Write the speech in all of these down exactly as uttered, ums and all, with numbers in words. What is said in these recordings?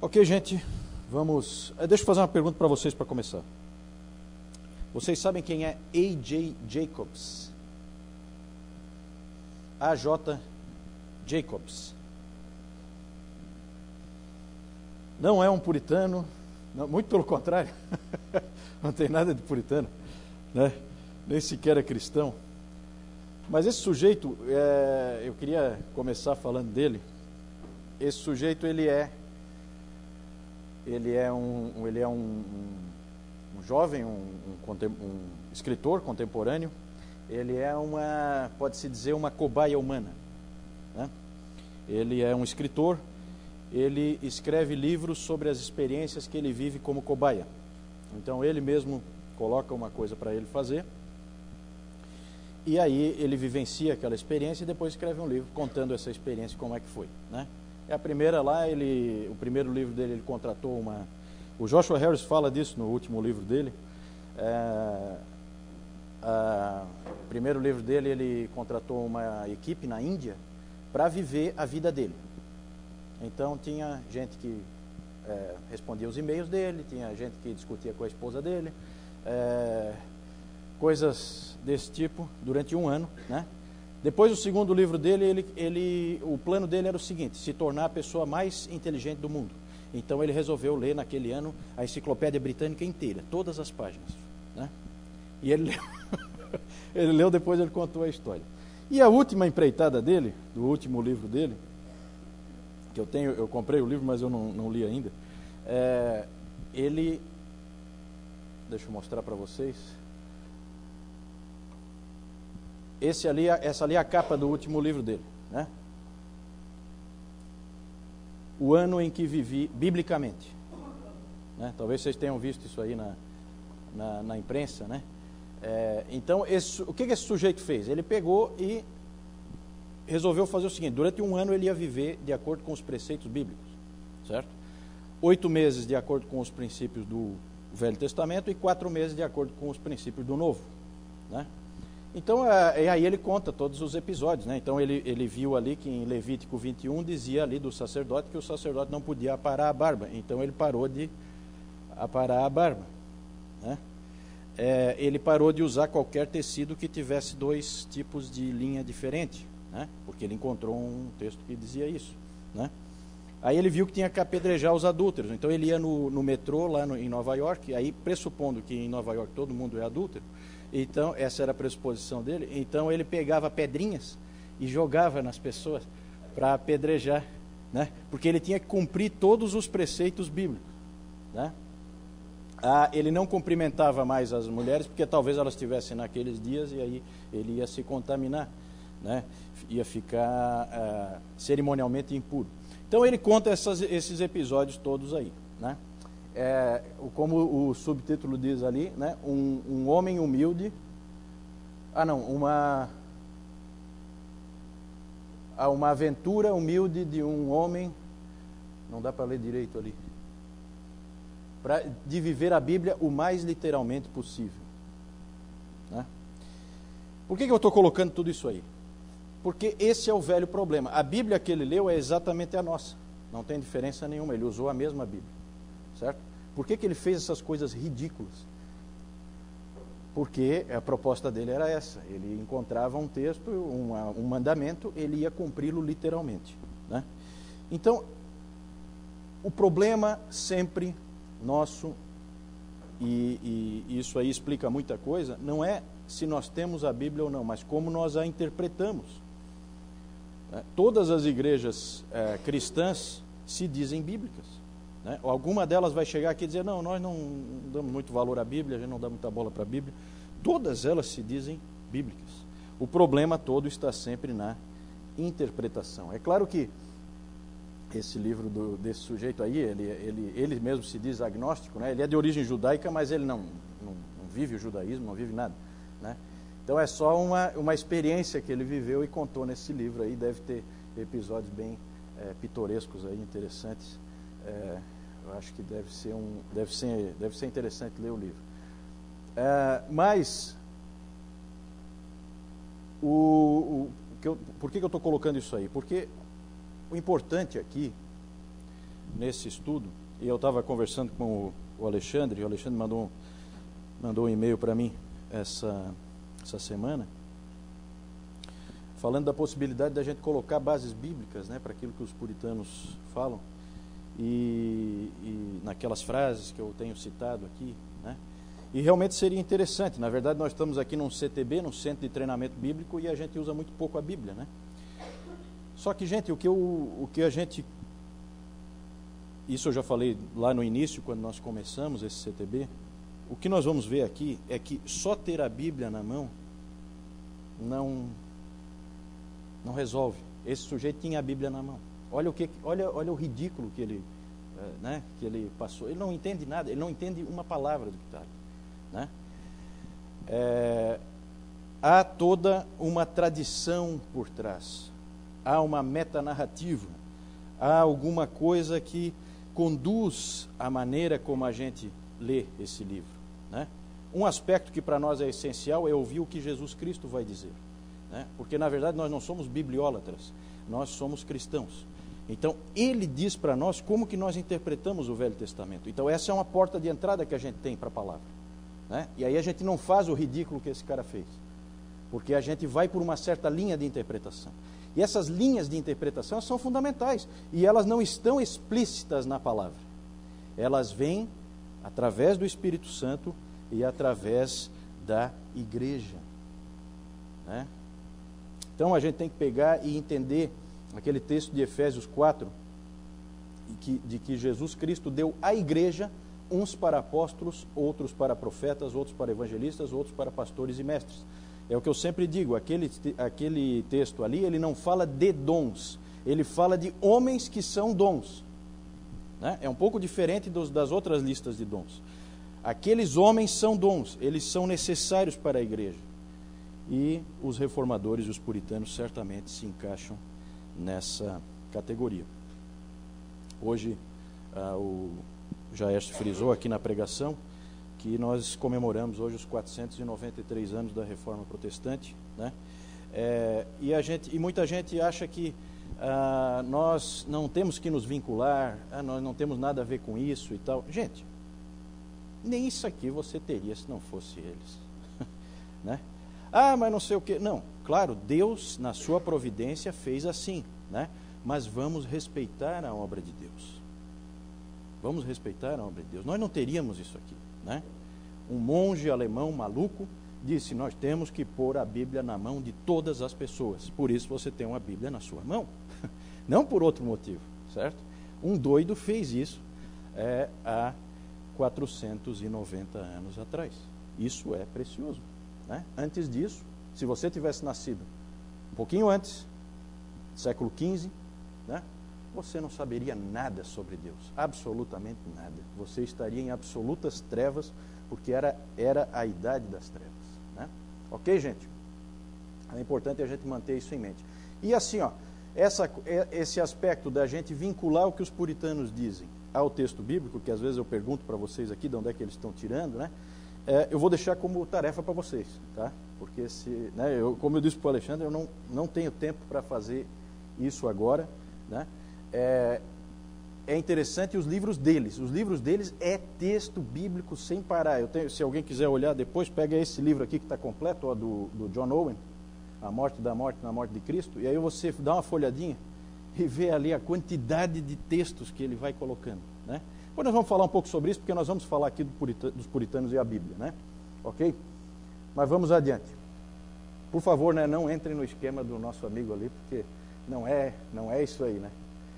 Ok, gente, vamos... Deixa eu fazer uma pergunta para vocês para começar. Vocês sabem quem é A J Jacobs? A J Jacobs. Não é um puritano, não, muito pelo contrário, não tem nada de puritano, né? Nem sequer é cristão. Mas esse sujeito, é, eu queria começar falando dele. Esse sujeito, ele é, ele é um, ele é um, um, um jovem, um, um, um escritor contemporâneo. Ele é uma, pode-se dizer, uma cobaia humana, né? Ele é um escritor. Ele escreve livros sobre as experiências que ele vive como cobaia. Então ele mesmo coloca uma coisa para ele fazer, e aí ele vivencia aquela experiência e depois escreve um livro contando essa experiência, como é que foi, né? É a primeira lá, ele, o primeiro livro dele, ele contratou uma... O Joshua Harris fala disso no último livro dele. É, a, o primeiro livro dele, ele contratou uma equipe na Índia para viver a vida dele. Então tinha gente que é, respondia os e-mails dele, tinha gente que discutia com a esposa dele, é, coisas desse tipo durante um ano, né? Depois, o segundo livro dele, ele, ele, o plano dele era o seguinte: se tornar a pessoa mais inteligente do mundo. Então ele resolveu ler naquele ano a Enciclopédia Britânica inteira, todas as páginas, né? E ele leu, ele leu, depois ele contou a história. E a última empreitada dele, do último livro dele, que eu tenho, eu comprei o livro, mas eu não, não li ainda. É, ele, deixa eu mostrar para vocês. Esse ali, essa ali é a capa do último livro dele, né? O ano em que vivi biblicamente, né? Talvez vocês tenham visto isso aí na, na, na imprensa, né? É, então, esse, o que, que esse sujeito fez? Ele pegou e resolveu fazer o seguinte: durante um ano ele ia viver de acordo com os preceitos bíblicos, certo? Oito meses de acordo com os princípios do Velho Testamento e quatro meses de acordo com os princípios do Novo, né? Então, é, aí ele conta todos os episódios, né? Então ele, ele viu ali que em Levítico vinte e um dizia ali do sacerdote que o sacerdote não podia aparar a barba. Então ele parou de aparar a barba, né? É, ele parou de usar qualquer tecido que tivesse dois tipos de linha diferente, né? Porque ele encontrou um texto que dizia isso, né? Aí ele viu que tinha que apedrejar os adúlteros. Então ele ia no, no metrô lá no, em Nova York, aí pressupondo que em Nova York todo mundo é adúltero, então essa era a pressuposição dele, então ele pegava pedrinhas e jogava nas pessoas para apedrejar, né? Porque ele tinha que cumprir todos os preceitos bíblicos, né? Ah, ele não cumprimentava mais as mulheres, porque talvez elas estivessem naqueles dias e aí ele ia se contaminar, né? Ia ficar ah, cerimonialmente impuro. Então ele conta essas, esses episódios todos aí, né? É, como o subtítulo diz ali, né? Um, um homem humilde. Ah, não, uma ah, uma aventura humilde de um homem. Não dá para ler direito ali. Pra, de viver a Bíblia o mais literalmente possível, né? Por que, que eu estou colocando tudo isso aí? Porque esse é o velho problema. A Bíblia que ele leu é exatamente a nossa. Não tem diferença nenhuma. Ele usou a mesma Bíblia, certo? Por que, que ele fez essas coisas ridículas? Porque a proposta dele era essa. Ele encontrava um texto, uma, um mandamento, ele ia cumpri-lo literalmente, né? Então, o problema sempre nosso, e, e isso aí explica muita coisa, não é se nós temos a Bíblia ou não, mas como nós a interpretamos. Todas as igrejas é, cristãs se dizem bíblicas, né? Alguma delas vai chegar aqui e dizer: não, nós não damos muito valor à Bíblia, a gente não dá muita bola para a Bíblia. Todas elas se dizem bíblicas. O problema todo está sempre na interpretação. É claro que esse livro do, desse sujeito aí, ele, ele, ele mesmo se diz agnóstico, né? Ele é de origem judaica, mas ele não, não, não vive o judaísmo, não vive nada, né? Então é só uma, uma experiência que ele viveu e contou nesse livro aí. Deve ter episódios bem é, pitorescos aí, interessantes. É, eu acho que deve ser, um, deve ser, deve ser interessante ler o livro. É, mas, o, o, que eu, por que, que eu estou colocando isso aí? Porque o importante aqui nesse estudo, e eu estava conversando com o, o Alexandre, e o Alexandre mandou, mandou um e-mail para mim essa, essa semana, falando da possibilidade da gente colocar bases bíblicas, né, para aquilo que os puritanos falam, e, e naquelas frases que eu tenho citado aqui, né, e realmente seria interessante. Na verdade, nós estamos aqui num C T B, num Centro de Treinamento Bíblico, e a gente usa muito pouco a Bíblia, né? Só que, gente, o que, eu, o que a gente... Isso eu já falei lá no início, quando nós começamos esse C T B. O que nós vamos ver aqui é que só ter a Bíblia na mão não, não resolve. Esse sujeito tinha a Bíblia na mão. Olha o, que, olha, olha o ridículo que ele, né, que ele passou. Ele não entende nada, ele não entende uma palavra do que está aqui. Né? É, há toda uma tradição por trás, há uma metanarrativa, há alguma coisa que conduz a maneira como a gente lê esse livro. Né? Um aspecto que para nós é essencial é ouvir o que Jesus Cristo vai dizer, né? Porque na verdade nós não somos bibliólatras, nós somos cristãos. Então ele diz para nós como que nós interpretamos o Velho Testamento. Então essa é uma porta de entrada que a gente tem para a palavra. Né? E aí a gente não faz o ridículo que esse cara fez, porque a gente vai por uma certa linha de interpretação, e essas linhas de interpretação são fundamentais, e elas não estão explícitas na palavra, elas vêm através do Espírito Santo e através da igreja. Né? Então a gente tem que pegar e entender aquele texto de Efésios quatro, de que Jesus Cristo deu à igreja uns para apóstolos, outros para profetas, outros para evangelistas, outros para pastores e mestres. É o que eu sempre digo, aquele, aquele texto ali, ele não fala de dons, ele fala de homens que são dons. Né? É um pouco diferente dos, das outras listas de dons. Aqueles homens são dons, eles são necessários para a igreja. E os reformadores e os puritanos certamente se encaixam nessa categoria. Hoje, ah, o Jair frisou aqui na pregação que nós comemoramos hoje os quatrocentos e noventa e três anos da Reforma Protestante, né? É, e, a gente, e muita gente acha que ah, nós não temos que nos vincular, ah, nós não temos nada a ver com isso e tal. Gente, nem isso aqui você teria se não fosse eles. Né? Ah, mas não sei o que. Não, claro, Deus, na sua providência, fez assim, né? Mas vamos respeitar a obra de Deus. Vamos respeitar a obra de Deus. Nós não teríamos isso aqui, né? Um monge alemão maluco disse: nós temos que pôr a Bíblia na mão de todas as pessoas. Por isso você tem uma Bíblia na sua mão. Não por outro motivo, certo? Um doido fez isso é, há quatrocentos e noventa anos atrás. Isso é precioso, né? Antes disso, se você tivesse nascido um pouquinho antes, século quinze, né? Você não saberia nada sobre Deus, absolutamente nada. Você estaria em absolutas trevas, porque era, era a idade das trevas. Né? Ok, gente? É importante a gente manter isso em mente. E assim, ó, essa, esse aspecto da gente vincular o que os puritanos dizem ao texto bíblico, que às vezes eu pergunto para vocês aqui de onde é que eles estão tirando, né? É, eu vou deixar como tarefa para vocês, tá? Porque, se, né, eu, como eu disse para o Alexandre, eu não, não tenho tempo para fazer isso agora, né? É, é interessante os livros deles. Os livros deles é texto bíblico sem parar. Eu tenho, se alguém quiser olhar depois, pega esse livro aqui que está completo, ó, do, do John Owen, A Morte da Morte na Morte de Cristo, e aí você dá uma folhadinha e vê ali a quantidade de textos que ele vai colocando, né? Depois nós vamos falar um pouco sobre isso, porque nós vamos falar aqui do purita, dos puritanos e a Bíblia, né? Ok? Mas vamos adiante. Por favor, né, não entrem no esquema do nosso amigo ali, porque não é, não é isso aí, né?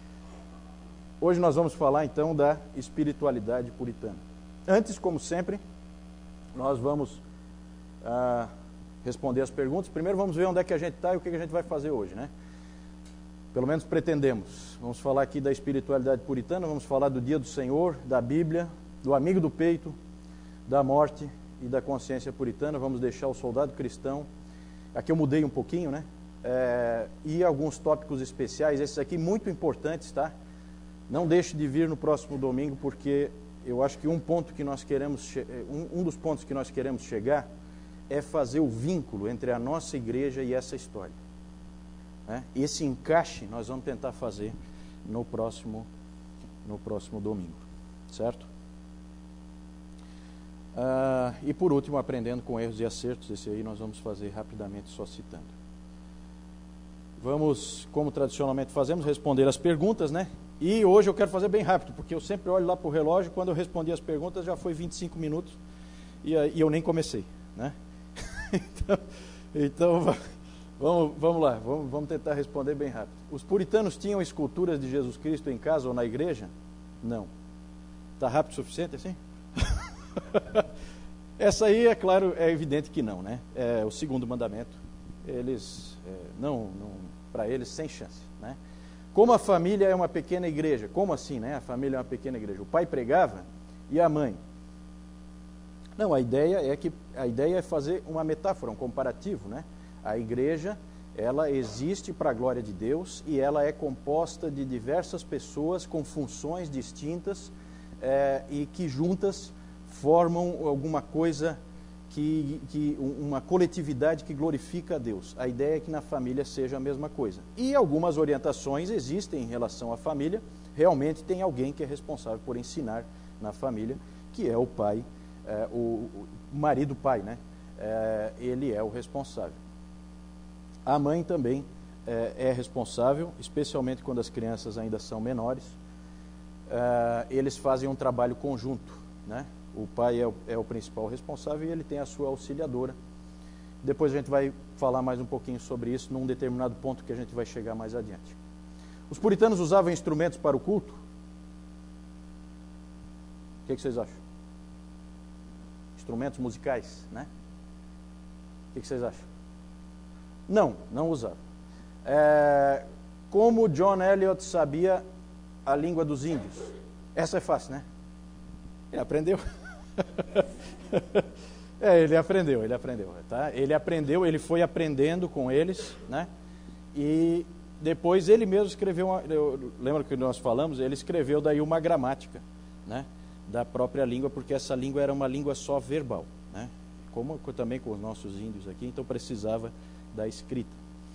Hoje nós vamos falar então da espiritualidade puritana. Antes, como sempre, nós vamos ah, responder as perguntas. Primeiro vamos ver onde é que a gente está e o que a gente vai fazer hoje, né? Pelo menos pretendemos. Vamos falar aqui da espiritualidade puritana, vamos falar do dia do Senhor, da Bíblia, do amigo do peito, da morte e da consciência puritana. Vamos deixar o soldado cristão. Aqui eu mudei um pouquinho, né? É, e alguns tópicos especiais, esses aqui muito importantes, tá? Não deixe de vir no próximo domingo, porque eu acho que um ponto que nós queremos, um, um dos pontos que nós queremos chegar é fazer o vínculo entre a nossa igreja e essa história. Né? Esse encaixe nós vamos tentar fazer no próximo no próximo domingo, certo? Ah, e por último, aprendendo com erros e acertos, esse aí nós vamos fazer rapidamente, só citando. Vamos, como tradicionalmente fazemos, responder as perguntas, né? E hoje eu quero fazer bem rápido, porque eu sempre olho lá para o relógio, quando eu respondi as perguntas já foi vinte e cinco minutos e, e eu nem comecei, né? então, então vamos, vamos lá, vamos, vamos tentar responder bem rápido. Os puritanos tinham esculturas de Jesus Cristo em casa ou na igreja? Não. Está rápido o suficiente assim? Essa aí, é claro, é evidente que não, né? É o segundo mandamento. Eles, é, não, não para eles, sem chance, né? Como a família é uma pequena igreja, como assim, né? A família é uma pequena igreja. O pai pregava e a mãe. Não, a ideia é que a ideia é fazer uma metáfora, um comparativo, né? A igreja, ela existe para a glória de Deus e ela é composta de diversas pessoas com funções distintas é, e que juntas formam alguma coisa que, que uma coletividade que glorifica a Deus. A ideia é que na família seja a mesma coisa. E algumas orientações existem em relação à família. Realmente tem alguém que é responsável por ensinar na família, que é o pai, é, o, o marido pai, né? É, ele é o responsável. A mãe também é, é responsável, especialmente quando as crianças ainda são menores. É, eles fazem um trabalho conjunto, né? O pai é o, é o principal responsável e ele tem a sua auxiliadora. Depois a gente vai falar mais um pouquinho sobre isso num determinado ponto que a gente vai chegar mais adiante. Os puritanos usavam instrumentos para o culto? O que, que vocês acham? Instrumentos musicais, né? O que, que vocês acham? Não, não usavam. É, como John Eliot sabia a língua dos índios? Essa é fácil, né? Ele aprendeu. é, ele aprendeu, ele aprendeu, tá? Ele aprendeu, ele foi aprendendo com eles, né? E depois ele mesmo escreveu, uma, eu, lembra que nós falamos? Ele escreveu daí uma gramática, né? Da própria língua, porque essa língua era uma língua só verbal, né? Como também com os nossos índios aqui, então precisava da escrita.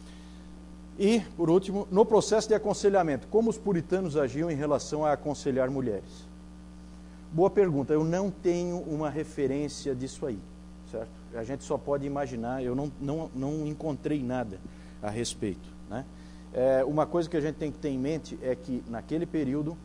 E, por último, no processo de aconselhamento, como os puritanos agiam em relação a aconselhar mulheres? Boa pergunta, eu não tenho uma referência disso aí, certo? A gente só pode imaginar, eu não, não, não encontrei nada a respeito, né? É, uma coisa que a gente tem que ter em mente é que, naquele período,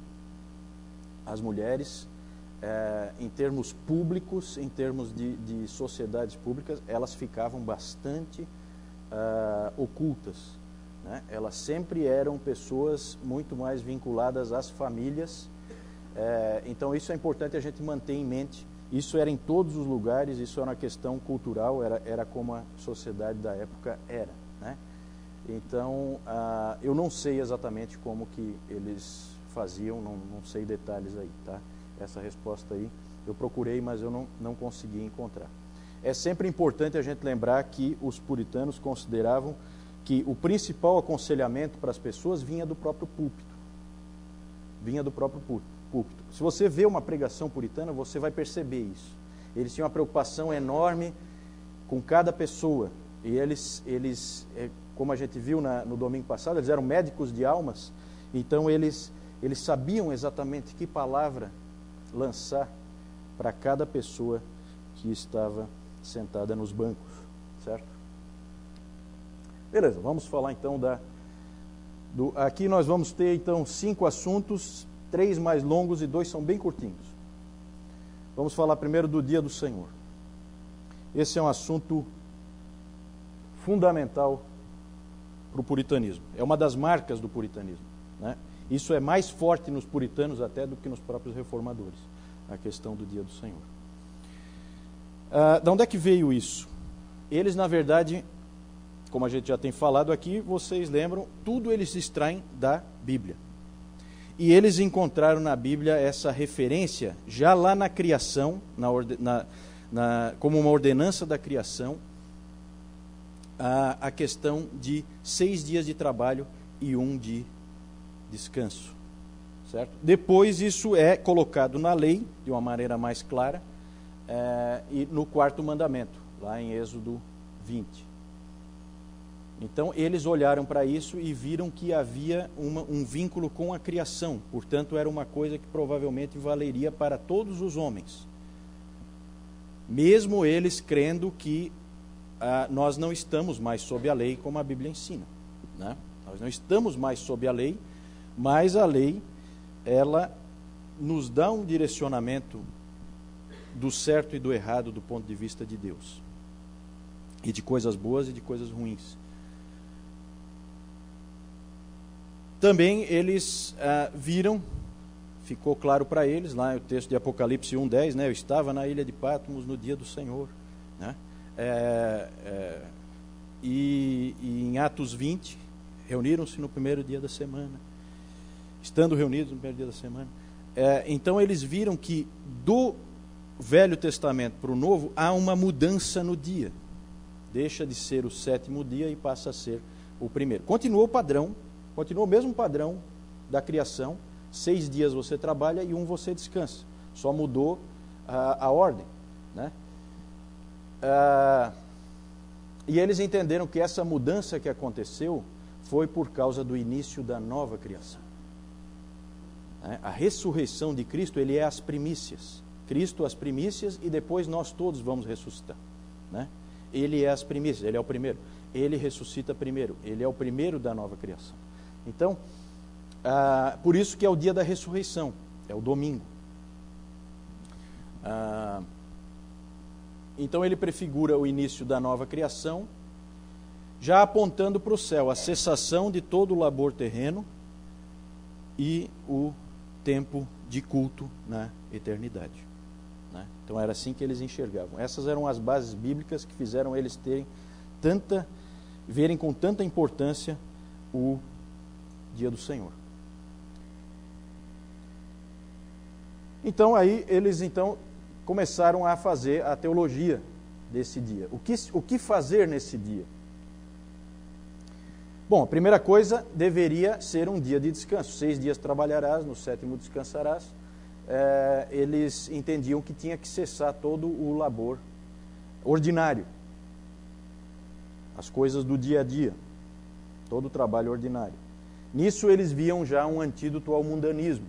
as mulheres, é, em termos públicos, em termos de, de sociedades públicas, elas ficavam bastante uh, ocultas, né? Elas sempre eram pessoas muito mais vinculadas às famílias. É, então isso é importante a gente manter em mente. Isso era em todos os lugares, isso era uma questão cultural, era, era como a sociedade da época era, né? Então ah, eu não sei exatamente como que eles faziam, não, não sei detalhes aí, tá? Essa resposta aí eu procurei, mas eu não, não consegui encontrar. É sempre importante a gente lembrar que os puritanos consideravam que o principal aconselhamento para as pessoas vinha do próprio púlpito, vinha do próprio púlpito. Púlpito. Se você vê uma pregação puritana, você vai perceber isso. Eles tinham uma preocupação enorme com cada pessoa. E eles, eles como a gente viu na, no domingo passado, eles eram médicos de almas. Então eles, eles sabiam exatamente que palavra lançar para cada pessoa que estava sentada nos bancos, certo? Beleza, vamos falar então da... Do, aqui nós vamos ter então cinco assuntos, três mais longos e dois são bem curtinhos. Vamos falar primeiro do dia do Senhor. Esse é um assunto fundamental para o puritanismo. É uma das marcas do puritanismo, né? Isso é mais forte nos puritanos até do que nos próprios reformadores, a questão do dia do Senhor. Ah, de onde é que veio isso? Eles, na verdade, como a gente já tem falado aqui, vocês lembram, tudo eles extraem da Bíblia. E eles encontraram na Bíblia essa referência, já lá na criação, na, na, na, como uma ordenança da criação, a, a questão de seis dias de trabalho e um de descanso. Certo? Depois isso é colocado na lei, de uma maneira mais clara, é, e no quarto mandamento, lá em Êxodo vinte. Então, eles olharam para isso e viram que havia uma, um vínculo com a criação. Portanto, era uma coisa que provavelmente valeria para todos os homens. Mesmo eles crendo que ah, nós não estamos mais sob a lei, como a Bíblia ensina, né? Nós não estamos mais sob a lei, mas a lei, ela nos dá um direcionamento do certo e do errado do ponto de vista de Deus. E de coisas boas e de coisas ruins. Também eles ah, viram, ficou claro para eles, lá no texto de Apocalipse um, dez, né? Eu estava na ilha de Patmos no dia do Senhor, né? É, é, e, e em Atos vinte, reuniram-se no primeiro dia da semana. Estando reunidos no primeiro dia da semana. É, então eles viram que do Velho Testamento para o Novo há uma mudança no dia. Deixa de ser o sétimo dia e passa a ser o primeiro. Continua o padrão, continua o mesmo padrão da criação. Seis dias você trabalha e um você descansa. Só mudou a, a ordem, né? Ah, e eles entenderam que essa mudança que aconteceu foi por causa do início da nova criação. A ressurreição de Cristo, ele é as primícias. Cristo as primícias e depois nós todos vamos ressuscitar, né? Ele é as primícias, ele é o primeiro. Ele ressuscita primeiro, ele é o primeiro da nova criação. Então, ah, por isso que é o dia da ressurreição, é o domingo. Ah, então ele prefigura o início da nova criação, já apontando para o céu, a cessação de todo o labor terreno e o tempo de culto na eternidade, né? Então era assim que eles enxergavam. Essas eram as bases bíblicas que fizeram eles terem tanta, verem com tanta importância o dia do Senhor. Então aí eles então começaram a fazer a teologia desse dia. O que, o que fazer nesse dia? Bom, a primeira coisa deveria ser um dia de descanso. Seis dias trabalharás, no sétimo descansarás. É, eles entendiam que tinha que cessar todo o labor ordinário. As coisas do dia a dia. Todo o trabalho ordinário. Nisso eles viam já um antídoto ao mundanismo.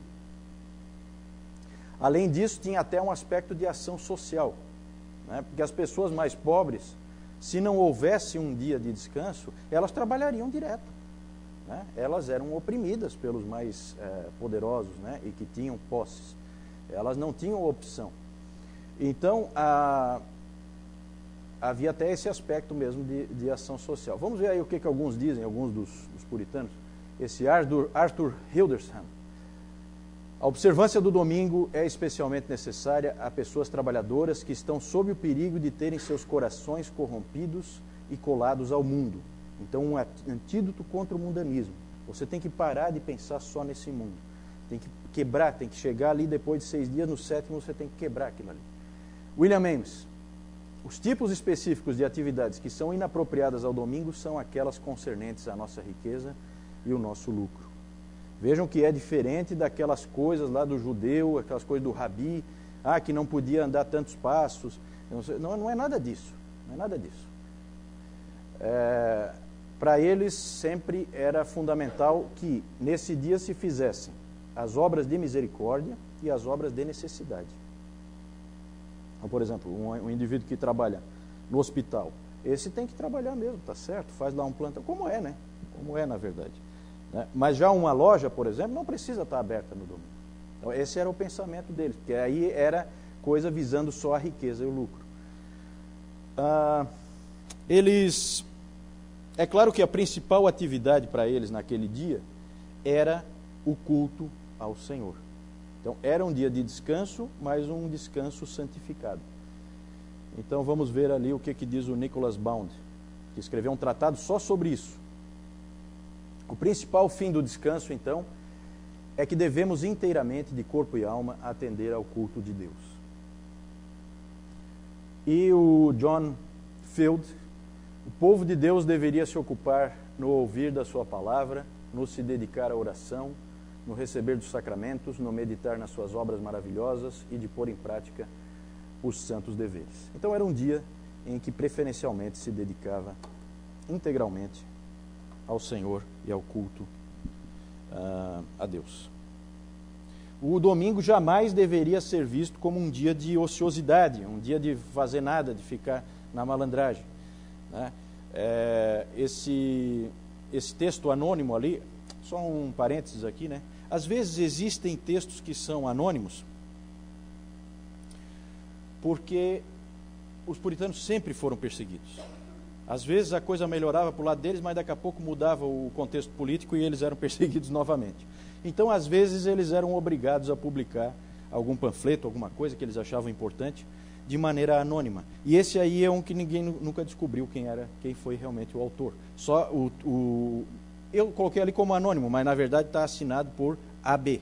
Além disso, tinha até um aspecto de ação social, né? Porque as pessoas mais pobres, se não houvesse um dia de descanso, elas trabalhariam direto, né? Elas eram oprimidas pelos mais é, poderosos, né? E que tinham posses. Elas não tinham opção. Então, a, havia até esse aspecto mesmo de, de ação social. Vamos ver aí o que, que alguns dizem, alguns dos, dos puritanos. Esse Arthur, Arthur Hildesheim. A observância do domingo é especialmente necessária a pessoas trabalhadoras que estão sob o perigo de terem seus corações corrompidos e colados ao mundo. Então, um antídoto contra o mundanismo. Você tem que parar de pensar só nesse mundo. Tem que quebrar, tem que chegar ali depois de seis dias, no sétimo você tem que quebrar aquilo ali. William Ames. Os tipos específicos de atividades que são inapropriadas ao domingo são aquelas concernentes à nossa riqueza e o nosso lucro. Vejam que é diferente daquelas coisas lá do judeu, aquelas coisas do rabi, ah, que não podia andar tantos passos. Não, sei, não, não é nada disso. Não é nada disso. É, para eles sempre era fundamental que nesse dia se fizessem as obras de misericórdia e as obras de necessidade. Então, por exemplo, um, um indivíduo que trabalha no hospital, esse tem que trabalhar mesmo, tá certo? Faz lá um plantão, como é, né? Como é, na verdade. Né? Mas já uma loja, por exemplo, não precisa estar aberta no domingo. Então, esse era o pensamento deles, porque aí era coisa visando só a riqueza e o lucro. Ah, eles... É claro que a principal atividade para eles naquele dia era o culto ao Senhor. Então, era um dia de descanso, mas um descanso santificado. Então, vamos ver ali o que, que diz o Nicholas Bound, que escreveu um tratado só sobre isso. O principal fim do descanso, então, é que devemos inteiramente, de corpo e alma, atender ao culto de Deus. E o John Field, o povo de Deus deveria se ocupar no ouvir da sua palavra, no se dedicar à oração, no receber dos sacramentos, no meditar nas suas obras maravilhosas e de pôr em prática os santos deveres. Então era um dia em que preferencialmente se dedicava integralmente ao Senhor e ao culto uh, a Deus. O domingo jamais deveria ser visto como um dia de ociosidade, um dia de fazer nada, de ficar na malandragem, né? É, esse, esse texto anônimo ali, só um parênteses aqui, né? Às vezes existem textos que são anônimos porque os puritanos sempre foram perseguidos. Às vezes a coisa melhorava para o lado deles, mas daqui a pouco mudava o contexto político e eles eram perseguidos novamente. Então, às vezes, eles eram obrigados a publicar algum panfleto, alguma coisa que eles achavam importante, de maneira anônima. E esse aí é um que ninguém nunca descobriu quem era, quem foi realmente o autor. Só o, o eu coloquei ali como anônimo, mas na verdade está assinado por A B.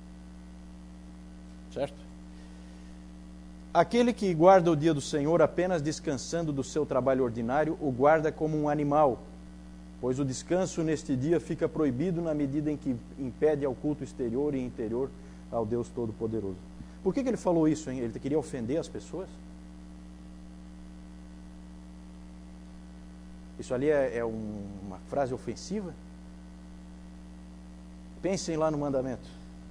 Certo? Aquele que guarda o dia do Senhor apenas descansando do seu trabalho ordinário, o guarda como um animal, pois o descanso neste dia fica proibido na medida em que impede ao culto exterior e interior ao Deus Todo-Poderoso. Por que que ele falou isso, hein? Ele queria ofender as pessoas? Isso ali é, é um, uma frase ofensiva? Pensem lá no mandamento.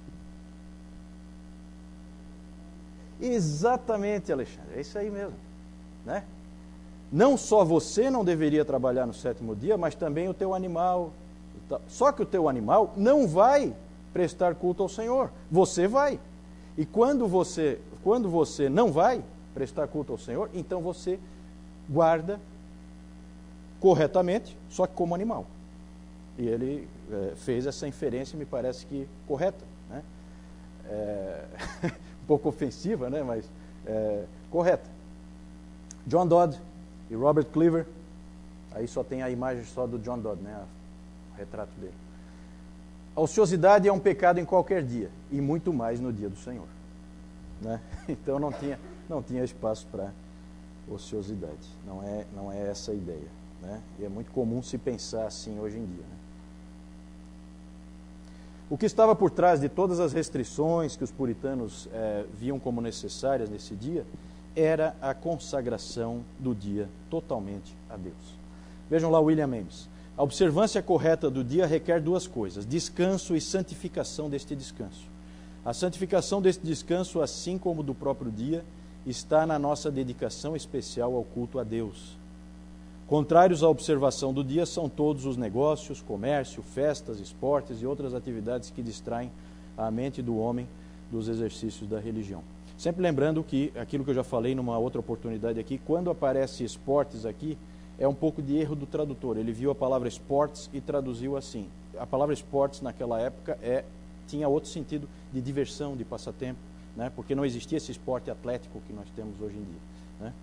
Exatamente, Alexandre, é isso aí mesmo, né? Não só você não deveria trabalhar no sétimo dia, mas também o teu animal. Só que o teu animal não vai prestar culto ao Senhor. Você vai. E quando você, quando você não vai prestar culto ao Senhor, então você guarda corretamente, só que como animal. E ele é, fez essa inferência, me parece que correta, né? É, um pouco ofensiva, né? Mas é, correta. John Dodd e Robert Cleaver, aí só tem a imagem só do John Dodd, né? O retrato dele. A ociosidade é um pecado em qualquer dia, e muito mais no dia do Senhor, né? Então não tinha, não tinha espaço para ociosidade, não é, não é essa a ideia, né? E é muito comum se pensar assim hoje em dia, né? O que estava por trás de todas as restrições que os puritanos eh, viam como necessárias nesse dia era a consagração do dia totalmente a Deus. Vejam lá William Ames. A observância correta do dia requer duas coisas: descanso e santificação deste descanso. A santificação deste descanso, assim como do próprio dia, está na nossa dedicação especial ao culto a Deus. Contrários à observação do dia são todos os negócios, comércio, festas, esportes e outras atividades que distraem a mente do homem dos exercícios da religião. Sempre lembrando que, aquilo que eu já falei numa outra oportunidade aqui, quando aparece esportes aqui, é um pouco de erro do tradutor. Ele viu a palavra esportes e traduziu assim. A palavra esportes naquela época é, tinha outro sentido de diversão, de passatempo, né? Porque não existia esse esporte atlético que nós temos hoje em dia, né?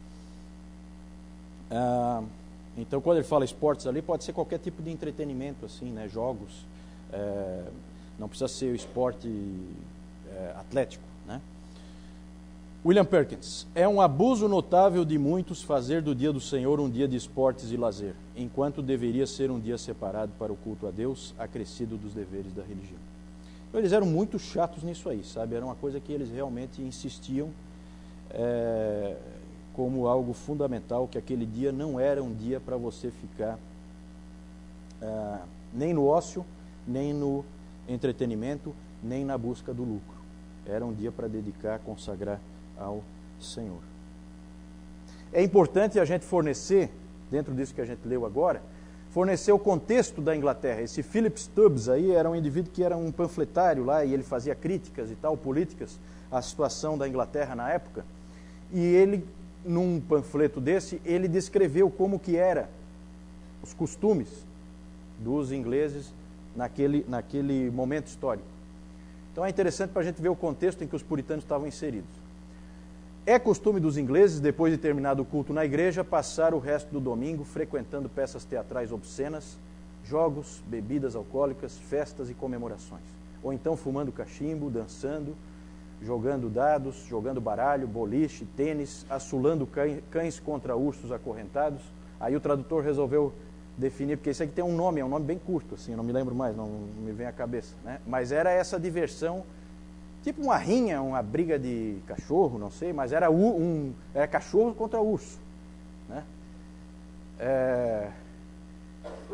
Ah, então, quando ele fala esportes ali, pode ser qualquer tipo de entretenimento, assim, né? Jogos, é, não precisa ser o esporte é, atlético, né? William Perkins. É um abuso notável de muitos fazer do dia do Senhor um dia de esportes e lazer, enquanto deveria ser um dia separado para o culto a Deus, acrescido dos deveres da religião. Então, eles eram muito chatos nisso aí, sabe? Era uma coisa que eles realmente insistiam é, como algo fundamental, que aquele dia não era um dia para você ficar é, nem no ócio, nem no entretenimento, nem na busca do lucro. Era um dia para dedicar, consagrar ao Senhor. É importante a gente fornecer, dentro disso que a gente leu agora, fornecer o contexto da Inglaterra. Esse Philip Stubbs aí era um indivíduo que era um panfletário lá, e ele fazia críticas e tal, políticas, à situação da Inglaterra na época. E ele, num panfleto desse, ele descreveu como que era os costumes dos ingleses naquele, naquele momento histórico. Então é interessante para a gente ver o contexto em que os puritanos estavam inseridos. É costume dos ingleses, depois de terminado o culto na igreja, passar o resto do domingo frequentando peças teatrais obscenas, jogos, bebidas alcoólicas, festas e comemorações. Ou então fumando cachimbo, dançando, jogando dados, jogando baralho, boliche, tênis, assolando cães contra ursos acorrentados. Aí o tradutor resolveu definir, porque isso aqui tem um nome, é um nome bem curto, assim, eu não me lembro mais, não me vem à cabeça, né? Mas era essa diversão, tipo uma rinha, uma briga de cachorro, não sei, mas era, um, era cachorro contra urso, né? É...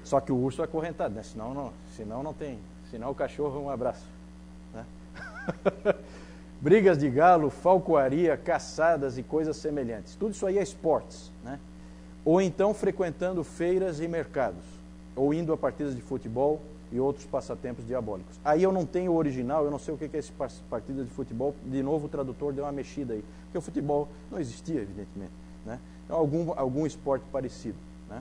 Só que o urso é acorrentado, né? Senão não, senão não tem. Senão o cachorro, um abraço. Né? Brigas de galo, falcoaria, caçadas e coisas semelhantes. Tudo isso aí é esportes, né? Ou então frequentando feiras e mercados, ou indo a partidas de futebol e outros passatempos diabólicos. Aí eu não tenho o original, eu não sei o que é esse partida de futebol. De novo o tradutor deu uma mexida aí, porque o futebol não existia, evidentemente, né? Então algum, algum esporte parecido, né?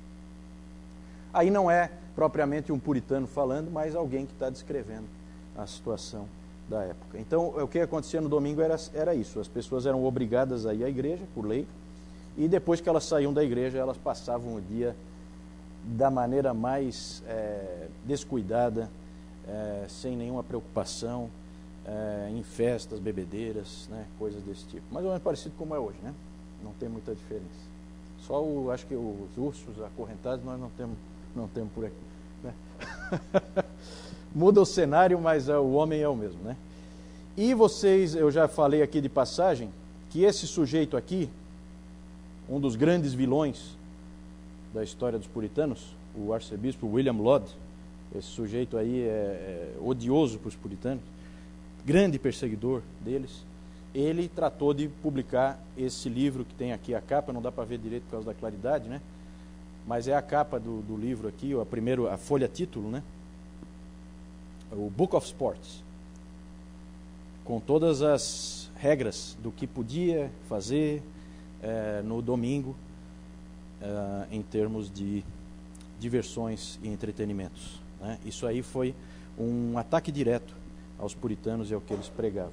Aí não é propriamente um puritano falando, mas alguém que está descrevendo a situação da época. Então, o que acontecia no domingo era, era isso. As pessoas eram obrigadas a ir à igreja, por lei, e depois que elas saíam da igreja, elas passavam o dia da maneira mais é, descuidada, é, sem nenhuma preocupação, é, em festas, bebedeiras, né, coisas desse tipo. Mais ou menos parecido como é hoje, né? Não tem muita diferença. Só, o, acho que os ursos acorrentados nós não temos, não temos por aqui, né? Muda o cenário, mas é, o homem é o mesmo, né? E vocês, eu já falei aqui de passagem, que esse sujeito aqui, um dos grandes vilões da história dos puritanos, o arcebispo William Laud, esse sujeito aí é, é odioso para os puritanos, grande perseguidor deles, ele tratou de publicar esse livro que tem aqui a capa, não dá para ver direito por causa da claridade, né? Mas é a capa do, do livro aqui, a, primeiro, a folha título, né? O Book of Sports, com todas as regras do que podia fazer é, no domingo, é, em termos de diversões e entretenimentos, né? Isso aí foi um ataque direto aos puritanos e ao que eles pregavam.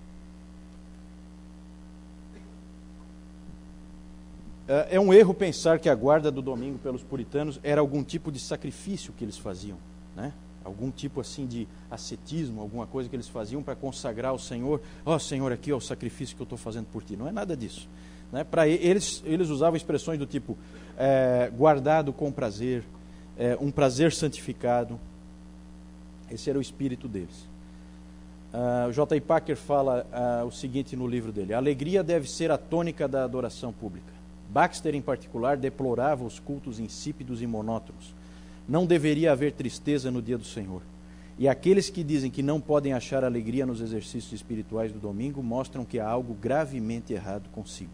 É um erro pensar que a guarda do domingo pelos puritanos era algum tipo de sacrifício que eles faziam, né? Algum tipo assim de ascetismo, alguma coisa que eles faziam para consagrar ao Senhor. Ó, oh, Senhor, aqui é o sacrifício que eu estou fazendo por ti. Não é nada disso, né? Para eles, eles usavam expressões do tipo é, guardado com prazer, é, um prazer santificado. Esse era o espírito deles. Uh, o J I Packer fala uh, o seguinte no livro dele: a alegria deve ser a tônica da adoração pública. Baxter, em particular, deplorava os cultos insípidos e monótonos. Não deveria haver tristeza no dia do Senhor. E aqueles que dizem que não podem achar alegria nos exercícios espirituais do domingo mostram que há algo gravemente errado consigo.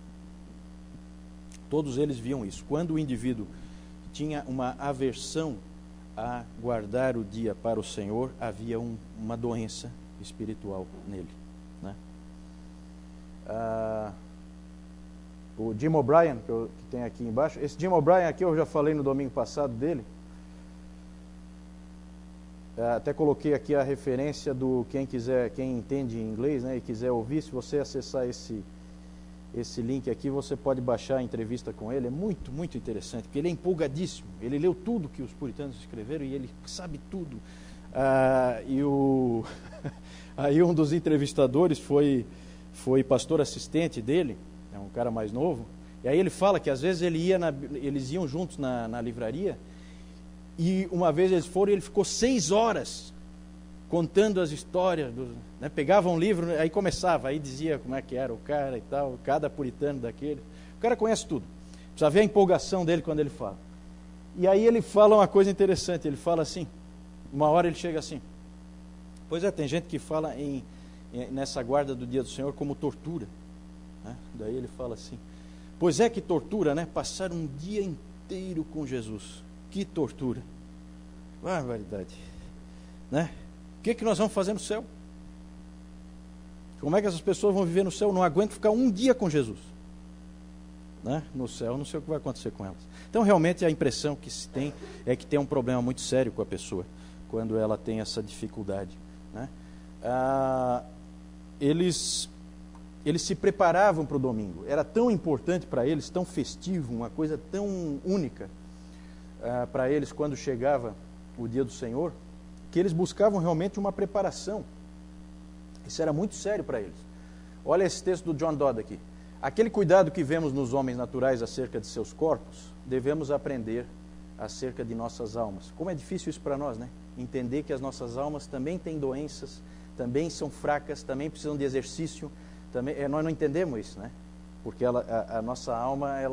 Todos eles viam isso. Quando o indivíduo tinha uma aversão a guardar o dia para o Senhor, havia um, uma doença espiritual nele, né? Ah, o Jim O'Brien, que, eu, que tem aqui embaixo, esse Jim O'Brien aqui eu já falei no domingo passado dele. Até coloquei aqui a referência do quem quiser, quem entende inglês, né, e quiser ouvir. Se você acessar esse, esse link aqui, você pode baixar a entrevista com ele. É muito, muito interessante, porque ele é empolgadíssimo. Ele leu tudo que os puritanos escreveram e ele sabe tudo. Ah, e o aí um dos entrevistadores foi, foi pastor assistente dele, é um cara mais novo. E aí ele fala que às vezes ele ia na, eles iam juntos na, na livraria. E uma vez eles foram e ele ficou seis horas contando as histórias, do, né? Pegava um livro, aí começava, aí dizia como é que era o cara e tal, cada puritano daquele. O cara conhece tudo. Precisa ver a empolgação dele quando ele fala. E aí ele fala uma coisa interessante, ele fala assim, uma hora ele chega assim: pois é, tem gente que fala em, em, nessa guarda do dia do Senhor como tortura, né? Daí ele fala assim: pois é que tortura, né? Passar um dia inteiro com Jesus. Que tortura, barbaridade, né? O que, que nós vamos fazer no céu? Como é que essas pessoas vão viver no céu? Não aguento ficar um dia com Jesus, né? No céu, não sei o que vai acontecer com elas. Então, realmente, a impressão que se tem é que tem um problema muito sério com a pessoa quando ela tem essa dificuldade, né? Ah, eles, eles se preparavam para o domingo. Era tão importante para eles, tão festivo, uma coisa tão única Uh, para eles quando chegava o dia do Senhor, que eles buscavam realmente uma preparação. Isso era muito sério para eles. Olha esse texto do John Dodd aqui: aquele cuidado que vemos nos homens naturais acerca de seus corpos, devemos aprender acerca de nossas almas. Como é difícil isso para nós, né? Entender que as nossas almas também têm doenças, também são fracas, também precisam de exercício. Também, é, nós não entendemos isso, né? Porque ela, a, a nossa alma, ela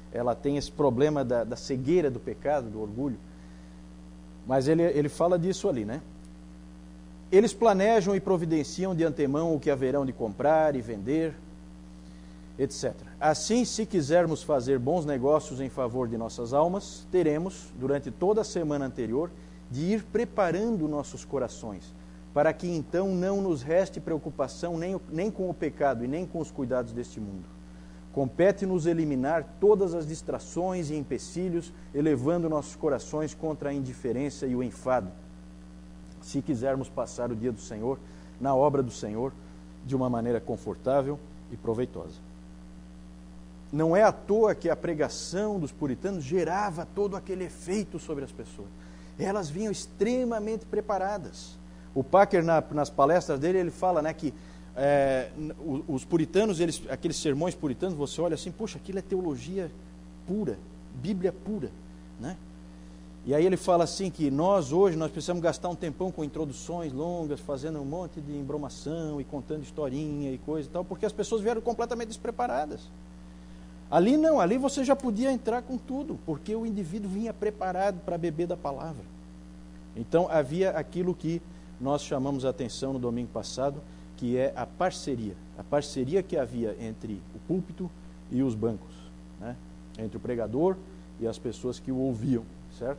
ela tem esse problema da, da cegueira do pecado, do orgulho. Mas ele, ele fala disso ali, né? Eles planejam e providenciam de antemão o que haverão de comprar e vender, etcétera. Assim, se quisermos fazer bons negócios em favor de nossas almas, teremos, durante toda a semana anterior, de ir preparando nossos corações, para que então não nos reste preocupação nem, nem com o pecado e nem com os cuidados deste mundo. Compete-nos eliminar todas as distrações e empecilhos, elevando nossos corações contra a indiferença e o enfado, se quisermos passar o dia do Senhor, na obra do Senhor, de uma maneira confortável e proveitosa. Não é à toa que a pregação dos puritanos gerava todo aquele efeito sobre as pessoas. Elas vinham extremamente preparadas. O Packer, na, nas palestras dele, ele fala, né, que é, os puritanos, eles, aqueles sermões puritanos, você olha assim, puxa, aquilo é teologia pura, Bíblia pura, né? E aí ele fala assim que nós hoje, nós precisamos gastar um tempão com introduções longas, fazendo um monte de embromação e contando historinha e coisa e tal, porque as pessoas vieram completamente despreparadas. Ali não, ali você já podia entrar com tudo, porque o indivíduo vinha preparado para beber da palavra. Então havia aquilo que nós chamamos a atenção no domingo passado, que é a parceria. A parceria que havia entre o púlpito e os bancos, né? Entre o pregador e as pessoas que o ouviam, certo?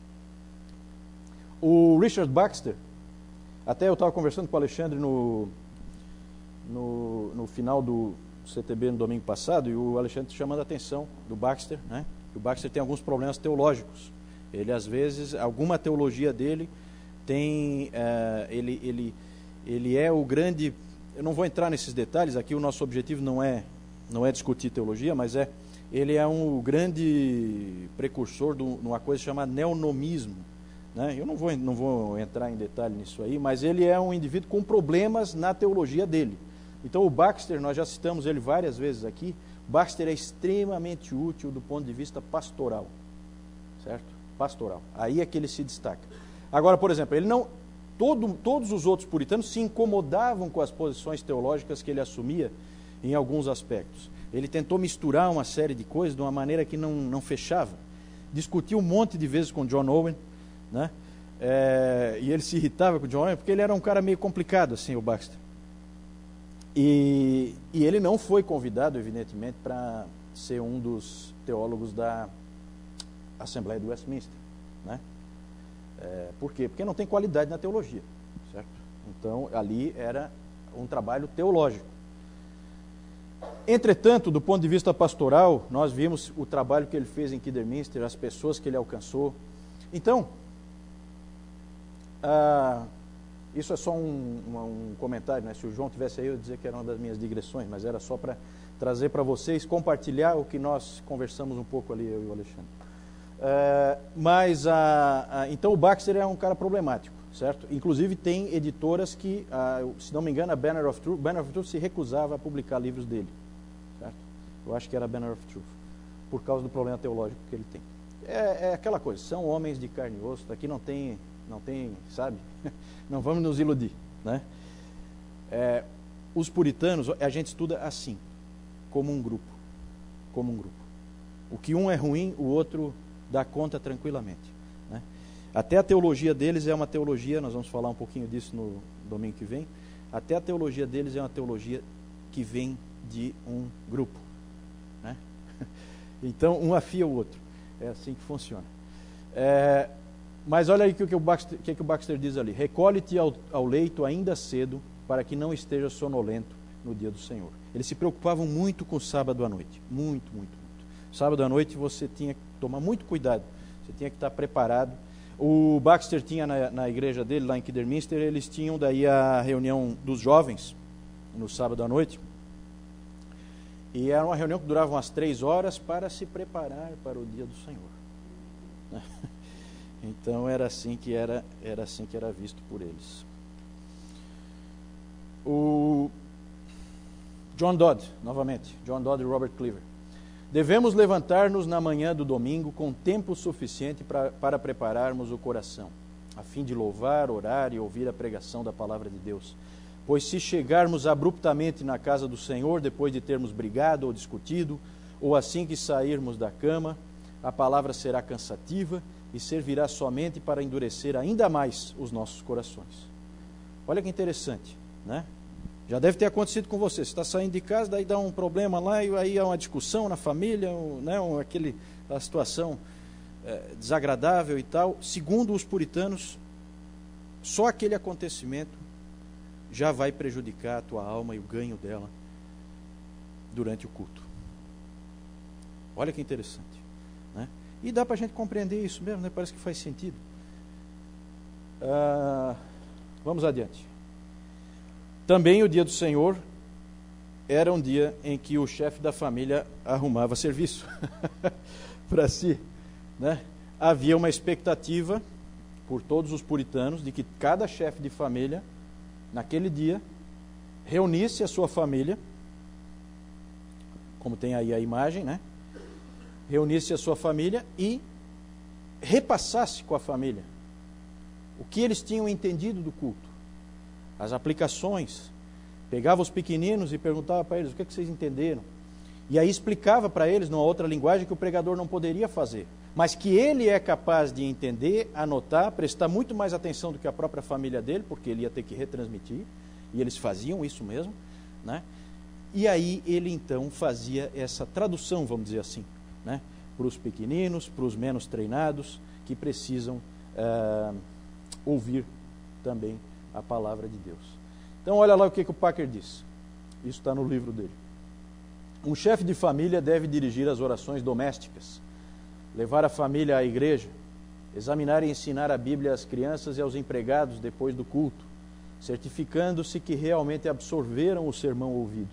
O Richard Baxter, até eu estava conversando com o Alexandre no, no, no final do C T B no domingo passado, e o Alexandre chamando a atenção do Baxter, né? O Baxter tem alguns problemas teológicos. Ele, às vezes, alguma teologia dele tem, uh, ele, ele, ele é o grande, eu não vou entrar nesses detalhes, aqui o nosso objetivo não é, não é discutir teologia, mas é, ele é um grande precursor de uma coisa chamada neonomismo, né? Eu não vou, não vou entrar em detalhe nisso aí, mas ele é um indivíduo com problemas na teologia dele. Então o Baxter, nós já citamos ele várias vezes aqui, Baxter é extremamente útil do ponto de vista pastoral, certo? Pastoral, aí é que ele se destaca. Agora, por exemplo, ele não, todo, todos os outros puritanos se incomodavam com as posições teológicas que ele assumia em alguns aspectos. Ele tentou misturar uma série de coisas de uma maneira que não, não fechava. Discutiu um monte de vezes com John Owen, né? É, e ele se irritava com o John Owen porque ele era um cara meio complicado, assim, o Baxter. E, e ele não foi convidado, evidentemente, para ser um dos teólogos da Assembleia de Westminster, né? É, por quê? Porque não tem qualidade na teologia, certo? Então, ali era um trabalho teológico. Entretanto, do ponto de vista pastoral, nós vimos o trabalho que ele fez em Kidderminster, as pessoas que ele alcançou. Então, ah, isso é só um, um, um comentário, né? Se o João tivesse aí, eu ia dizer que era uma das minhas digressões, mas era só para trazer para vocês, compartilhar o que nós conversamos um pouco ali, eu e o Alexandre. Uh, mas, a, a, então, o Baxter é um cara problemático, certo? Inclusive, tem editoras que, uh, se não me engano, a Banner of Truth, Banner of Truth se recusava a publicar livros dele, certo? Eu acho que era a Banner of Truth, por causa do problema teológico que ele tem. É, é aquela coisa, são homens de carne e osso, aqui não tem, não tem, sabe? Não vamos nos iludir, né? É, os puritanos, a gente estuda assim, como um grupo, como um grupo. O que um é ruim, o outro dá conta tranquilamente, né? Até a teologia deles é uma teologia, nós vamos falar um pouquinho disso no domingo que vem, até a teologia deles é uma teologia que vem de um grupo, né? Então, um afia o outro, é assim que funciona. É, mas olha aí o que o Baxter, que, que o Baxter diz ali: recolhe-te ao, ao leito ainda cedo, para que não esteja sonolento no dia do Senhor. Eles se preocupavam muito com o sábado à noite, muito, muito, muito. Sábado à noite você tinha que tomar muito cuidado, você tinha que estar preparado. O Baxter tinha na, na igreja dele, lá em Kidderminster, eles tinham daí a reunião dos jovens, no sábado à noite, e era uma reunião que durava umas três horas para se preparar para o dia do Senhor. Então era assim que era, era assim que era visto por eles. O John Dodd, novamente, John Dodd e Robert Cleaver. Devemos levantar-nos na manhã do domingo com tempo suficiente pra, para prepararmos o coração, a fim de louvar, orar e ouvir a pregação da palavra de Deus. Pois se chegarmos abruptamente na casa do Senhor, depois de termos brigado ou discutido, ou assim que sairmos da cama, a palavra será cansativa e servirá somente para endurecer ainda mais os nossos corações. Olha que interessante, né? Já deve ter acontecido com você. Você está saindo de casa, daí dá um problema lá, e aí há uma discussão na família, né, aquele, a situação é, desagradável e tal. Segundo os puritanos, só aquele acontecimento já vai prejudicar a tua alma e o ganho dela durante o culto. Olha que interessante, né? E dá para a gente compreender isso mesmo, né? Parece que faz sentido. Ah, vamos adiante. Também o dia do Senhor era um dia em que o chefe da família arrumava serviço para si, né? Havia uma expectativa por todos os puritanos de que cada chefe de família, naquele dia, reunisse a sua família, como tem aí a imagem, né? Reunisse a sua família e repassasse com a família o que eles tinham entendido do culto, as aplicações. Pegava os pequeninos e perguntava para eles: o que é que vocês entenderam? E aí explicava para eles numa outra linguagem que o pregador não poderia fazer, mas que ele é capaz de entender, anotar, prestar muito mais atenção do que a própria família dele, porque ele ia ter que retransmitir, e eles faziam isso mesmo, né? E aí ele então fazia essa tradução, vamos dizer assim, né, para os pequeninos, para os menos treinados, que precisam uh, ouvir também a palavra de Deus. Então olha lá o que, que o Packer diz. Isso está no livro dele. Um chefe de família deve dirigir as orações domésticas, levar a família à igreja, examinar e ensinar a Bíblia às crianças e aos empregados depois do culto, certificando-se que realmente absorveram o sermão ouvido.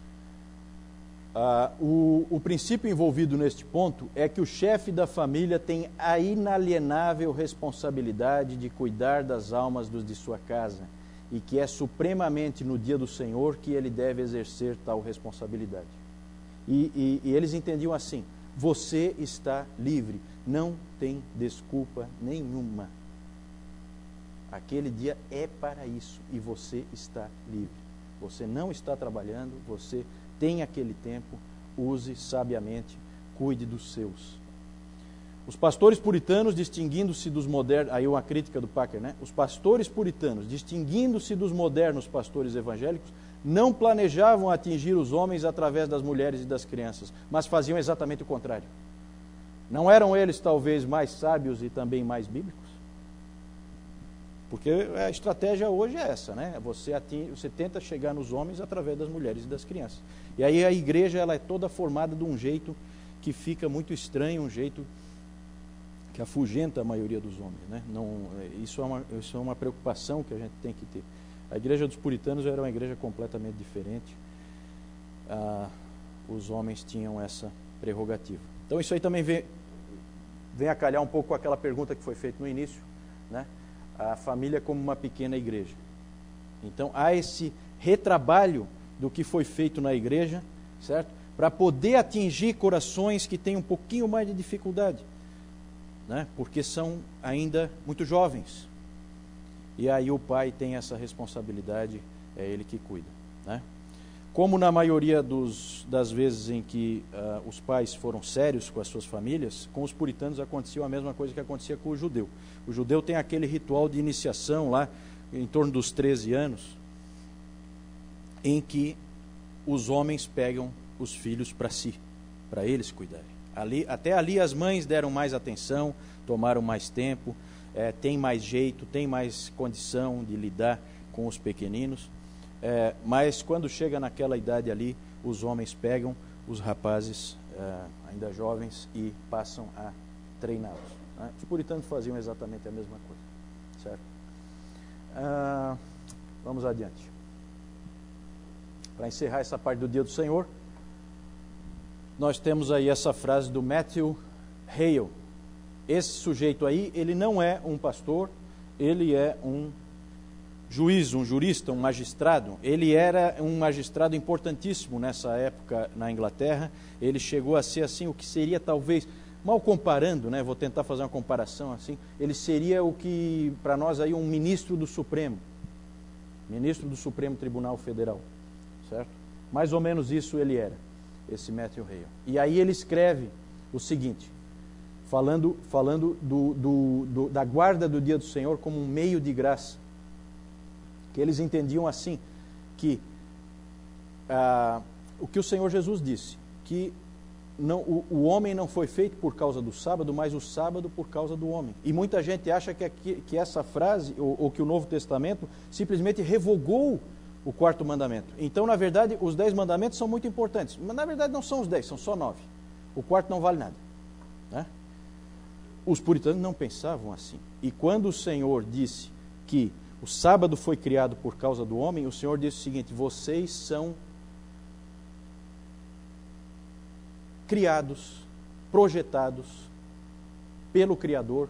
Ah, o, o princípio envolvido neste ponto é que o chefe da família tem a inalienável responsabilidade de cuidar das almas dos de sua casa, e que é supremamente no dia do Senhor que ele deve exercer tal responsabilidade. E, e, e eles entendiam assim: você está livre, não tem desculpa nenhuma. Aquele dia é para isso e você está livre. Você não está trabalhando, você tem aquele tempo, use sabiamente, cuide dos seus. Os pastores puritanos, distinguindo-se dos modernos, aí uma crítica do Packer, né? Os pastores puritanos, distinguindo-se dos modernos pastores evangélicos, não planejavam atingir os homens através das mulheres e das crianças, mas faziam exatamente o contrário. Não eram eles talvez mais sábios e também mais bíblicos? Porque a estratégia hoje é essa, né? Você, atinge, você tenta chegar nos homens através das mulheres e das crianças. E aí a igreja ela é toda formada de um jeito que fica muito estranho, um jeito que afugenta a maioria dos homens, né? Não, isso, é uma, isso é uma preocupação que a gente tem que ter. A igreja dos puritanos era uma igreja completamente diferente. Ah, os homens tinham essa prerrogativa. Então isso aí também vem, vem a calhar um pouco com aquela pergunta que foi feita no início, né? A família como uma pequena igreja. Então há esse retrabalho do que foi feito na igreja, certo? Para poder atingir corações que têm um pouquinho mais de dificuldade, né? Porque são ainda muito jovens. E aí o pai tem essa responsabilidade, é ele que cuida, né? Como na maioria dos, das vezes em que uh, os pais foram sérios com as suas famílias, com os puritanos aconteceu a mesma coisa que acontecia com o judeu. O judeu tem aquele ritual de iniciação lá, em torno dos treze anos, em que os homens pegam os filhos para si, para eles cuidarem. Ali, até ali as mães deram mais atenção, tomaram mais tempo, é, tem mais jeito, tem mais condição de lidar com os pequeninos. É, mas quando chega naquela idade ali, os homens pegam os rapazes é, ainda jovens e passam a treiná-los, né? Os puritanos faziam exatamente a mesma coisa, certo? Ah, vamos adiante. Para encerrar essa parte do dia do Senhor, nós temos aí essa frase do Matthew Hale. Esse sujeito aí, ele não é um pastor, ele é um juiz, um jurista, um magistrado. Ele era um magistrado importantíssimo nessa época na Inglaterra. Ele chegou a ser assim, o que seria talvez, mal comparando, né? Vou tentar fazer uma comparação assim, ele seria o que, para nós aí, um ministro do Supremo, ministro do Supremo Tribunal Federal, certo? Mais ou menos isso ele era. esse Matthew Hale. E aí ele escreve o seguinte, falando, falando do, do, do, da guarda do dia do Senhor como um meio de graça. Que eles entendiam assim, que ah, o que o Senhor Jesus disse, que não, o, o homem não foi feito por causa do sábado, mas o sábado por causa do homem. E muita gente acha que, aqui, que essa frase, ou, ou que o Novo Testamento, simplesmente revogou o quarto mandamento. Então, na verdade, os dez mandamentos são muito importantes. Mas, na verdade, não são os dez, são só nove. O quarto não vale nada. Né? Os puritanos não pensavam assim. E quando o Senhor disse que o sábado foi criado por causa do homem, o Senhor disse o seguinte, vocês são criados, projetados pelo Criador,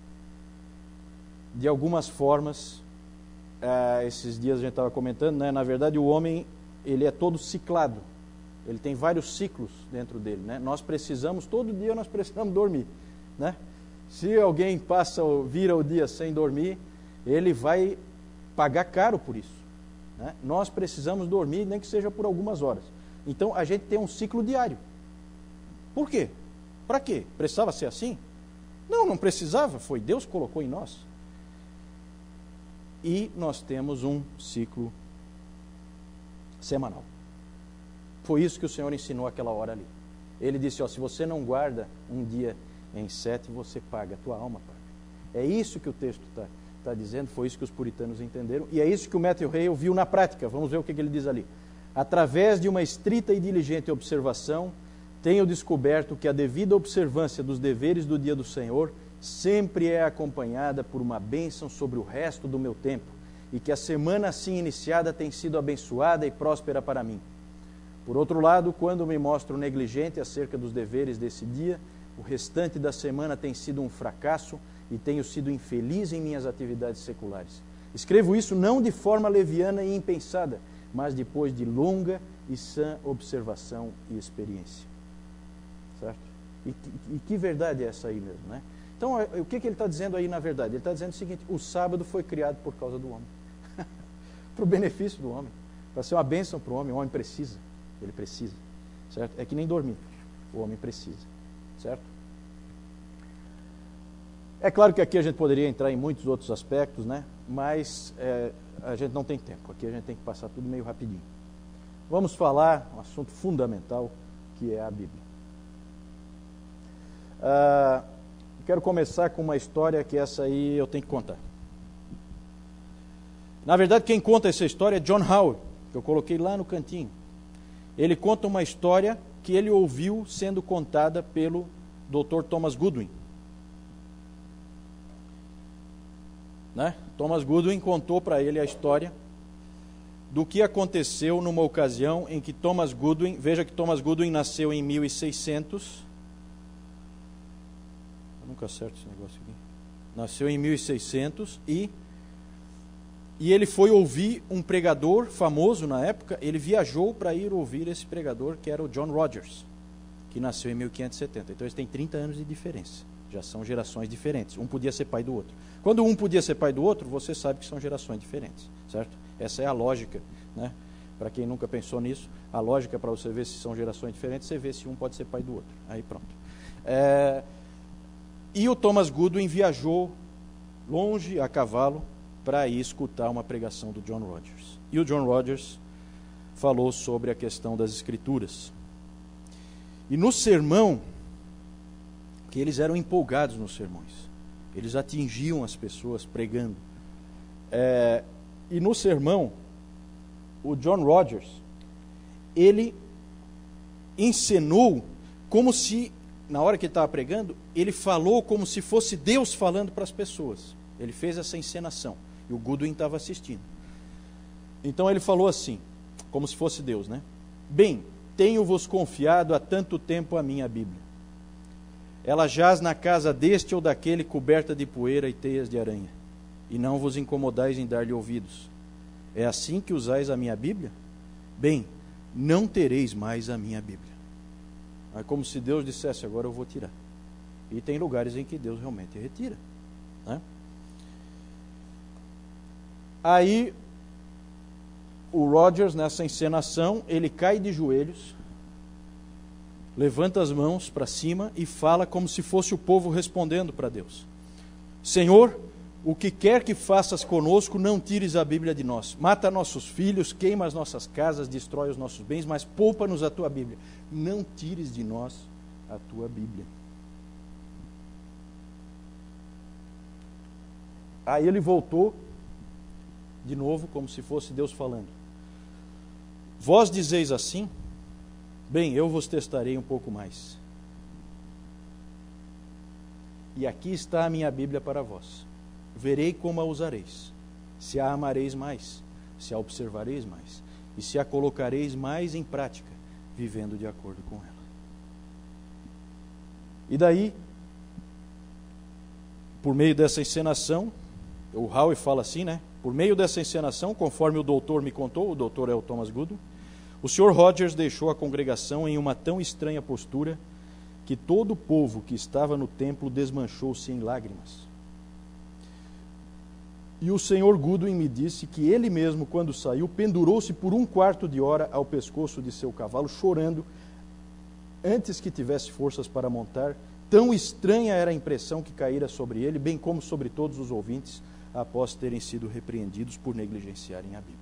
de algumas formas. Uh, esses dias a gente estava comentando, né? Na verdade o homem, ele é todo ciclado, ele tem vários ciclos dentro dele, né? Nós precisamos, todo dia nós precisamos dormir, né? Se alguém passa, vira o dia sem dormir, ele vai pagar caro por isso, né? Nós precisamos dormir, nem que seja por algumas horas. Então a gente tem um ciclo diário. Por quê? Para quê? Precisava ser assim? Não, não precisava, foi Deus que colocou em nós. E nós temos um ciclo semanal. Foi isso que o Senhor ensinou aquela hora ali. Ele disse, ó, se você não guarda um dia em sete, você paga, a tua alma paga. É isso que o texto está tá dizendo, foi isso que os puritanos entenderam, e é isso que o Matthew Hale viu na prática. Vamos ver o que, que ele diz ali. Através de uma estrita e diligente observação, tenho descoberto que a devida observância dos deveres do dia do Senhor sempre é acompanhada por uma bênção sobre o resto do meu tempo, e que a semana assim iniciada tem sido abençoada e próspera para mim. Por outro lado, quando me mostro negligente acerca dos deveres desse dia, o restante da semana tem sido um fracasso e tenho sido infeliz em minhas atividades seculares. Escrevo isso não de forma leviana e impensada, mas depois de longa e sã observação e experiência. Certo? E, e, e que verdade é essa aí mesmo, né? Então, o que, que ele está dizendo aí na verdade? Ele está dizendo o seguinte, o sábado foi criado por causa do homem. Para o benefício do homem. Para ser uma bênção para o homem, o homem precisa. Ele precisa. Certo? É que nem dormir. O homem precisa. Certo? É claro que aqui a gente poderia entrar em muitos outros aspectos, né? Mas é, a gente não tem tempo. Aqui a gente tem que passar tudo meio rapidinho. Vamos falar um assunto fundamental, que é a Bíblia. Ah... Quero começar com uma história que essa aí eu tenho que contar. Na verdade, quem conta essa história é John Howard, que eu coloquei lá no cantinho. Ele conta uma história que ele ouviu sendo contada pelo doutor Thomas Goodwin. Né? Thomas Goodwin contou para ele a história do que aconteceu numa ocasião em que Thomas Goodwin, veja que Thomas Goodwin nasceu em mil e seiscentos. Nunca acerto esse negócio aqui. Nasceu em mil e seiscentos e, e ele foi ouvir um pregador famoso na época. Ele viajou para ir ouvir esse pregador, que era o John Rogers, que nasceu em mil quinhentos e setenta. Então eles têm trinta anos de diferença. Já são gerações diferentes. Um podia ser pai do outro. Quando um podia ser pai do outro, você sabe que são gerações diferentes, certo? Essa é a lógica, né? Para quem nunca pensou nisso, a lógica para você ver se são gerações diferentes, você vê se um pode ser pai do outro. Aí pronto. É... E o Thomas Goodwin viajou longe a cavalo para ir escutar uma pregação do John Rogers. E o John Rogers falou sobre a questão das Escrituras. E no sermão, que eles eram empolgados nos sermões, eles atingiam as pessoas pregando. É, e no sermão, o John Rogers, ele encenou como se, na hora que ele estava pregando, ele falou como se fosse Deus falando para as pessoas. Ele fez essa encenação. E o Goodwin estava assistindo. Então ele falou assim, como se fosse Deus, né? Bem, tenho-vos confiado há tanto tempo a minha Bíblia. Ela jaz na casa deste ou daquele coberta de poeira e teias de aranha. E não vos incomodais em dar-lhe ouvidos. É assim que usais a minha Bíblia? Bem, não tereis mais a minha Bíblia. É como se Deus dissesse, agora eu vou tirar. E tem lugares em que Deus realmente retira, né? Aí, o Rogers, nessa encenação, ele cai de joelhos levanta as mãos para cima e fala como se fosse o povo respondendo para Deus: Senhor, o que quer que faças conosco, não tires a Bíblia de nós. Mata nossos filhos, queima as nossas casas, destrói os nossos bens, mas poupa-nos a tua Bíblia. Não tires de nós a tua Bíblia. Aí ele voltou de novo, como se fosse Deus falando: Vós dizeis assim? Bem, eu vos testarei um pouco mais. E aqui está a minha Bíblia para vós. Verei como a usareis, se a amareis mais, se a observareis mais, e se a colocareis mais em prática, vivendo de acordo com ela. E daí, por meio dessa encenação, o Howe fala assim, né? Por meio dessa encenação, conforme o doutor me contou, o doutor é o Thomas Goodwin, o senhor Rogers deixou a congregação em uma tão estranha postura que todo o povo que estava no templo desmanchou-se em lágrimas. E o senhor Goodwin me disse que ele mesmo, quando saiu, pendurou-se por um quarto de hora ao pescoço de seu cavalo, chorando, antes que tivesse forças para montar. Tão estranha era a impressão que caíra sobre ele, bem como sobre todos os ouvintes, após terem sido repreendidos por negligenciarem a Bíblia.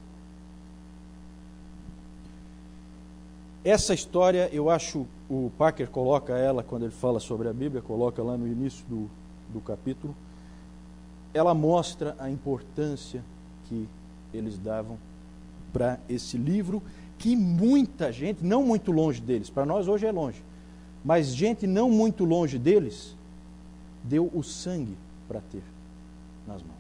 Essa história, eu acho, o Parker coloca ela, quando ele fala sobre a Bíblia, coloca lá no início do, do capítulo, ela mostra a importância que eles davam para esse livro, que muita gente, não muito longe deles, para nós hoje é longe, mas gente não muito longe deles, deu o sangue para ter nas mãos.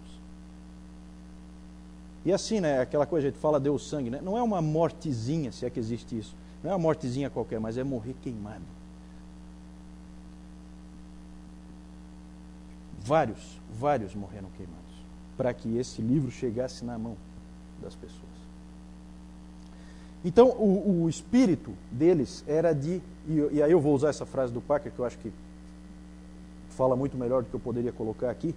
E assim, né, aquela coisa, a gente fala deu o sangue, né? Não é uma mortezinha, se é que existe isso, não é uma mortezinha qualquer, mas é morrer queimado. Vários, vários morreram queimados, para que esse livro chegasse na mão das pessoas. Então, o, o espírito deles era de, e, e aí eu vou usar essa frase do Parker, que eu acho que fala muito melhor do que eu poderia colocar aqui.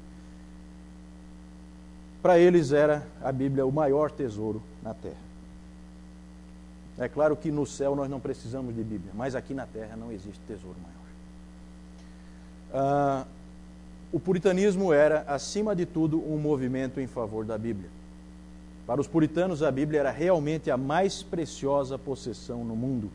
Para eles era a Bíblia o maior tesouro na terra. É claro que no céu nós não precisamos de Bíblia, mas aqui na terra não existe tesouro maior. Ah, o puritanismo era, acima de tudo, um movimento em favor da Bíblia. Para os puritanos, a Bíblia era realmente a mais preciosa possessão no mundo.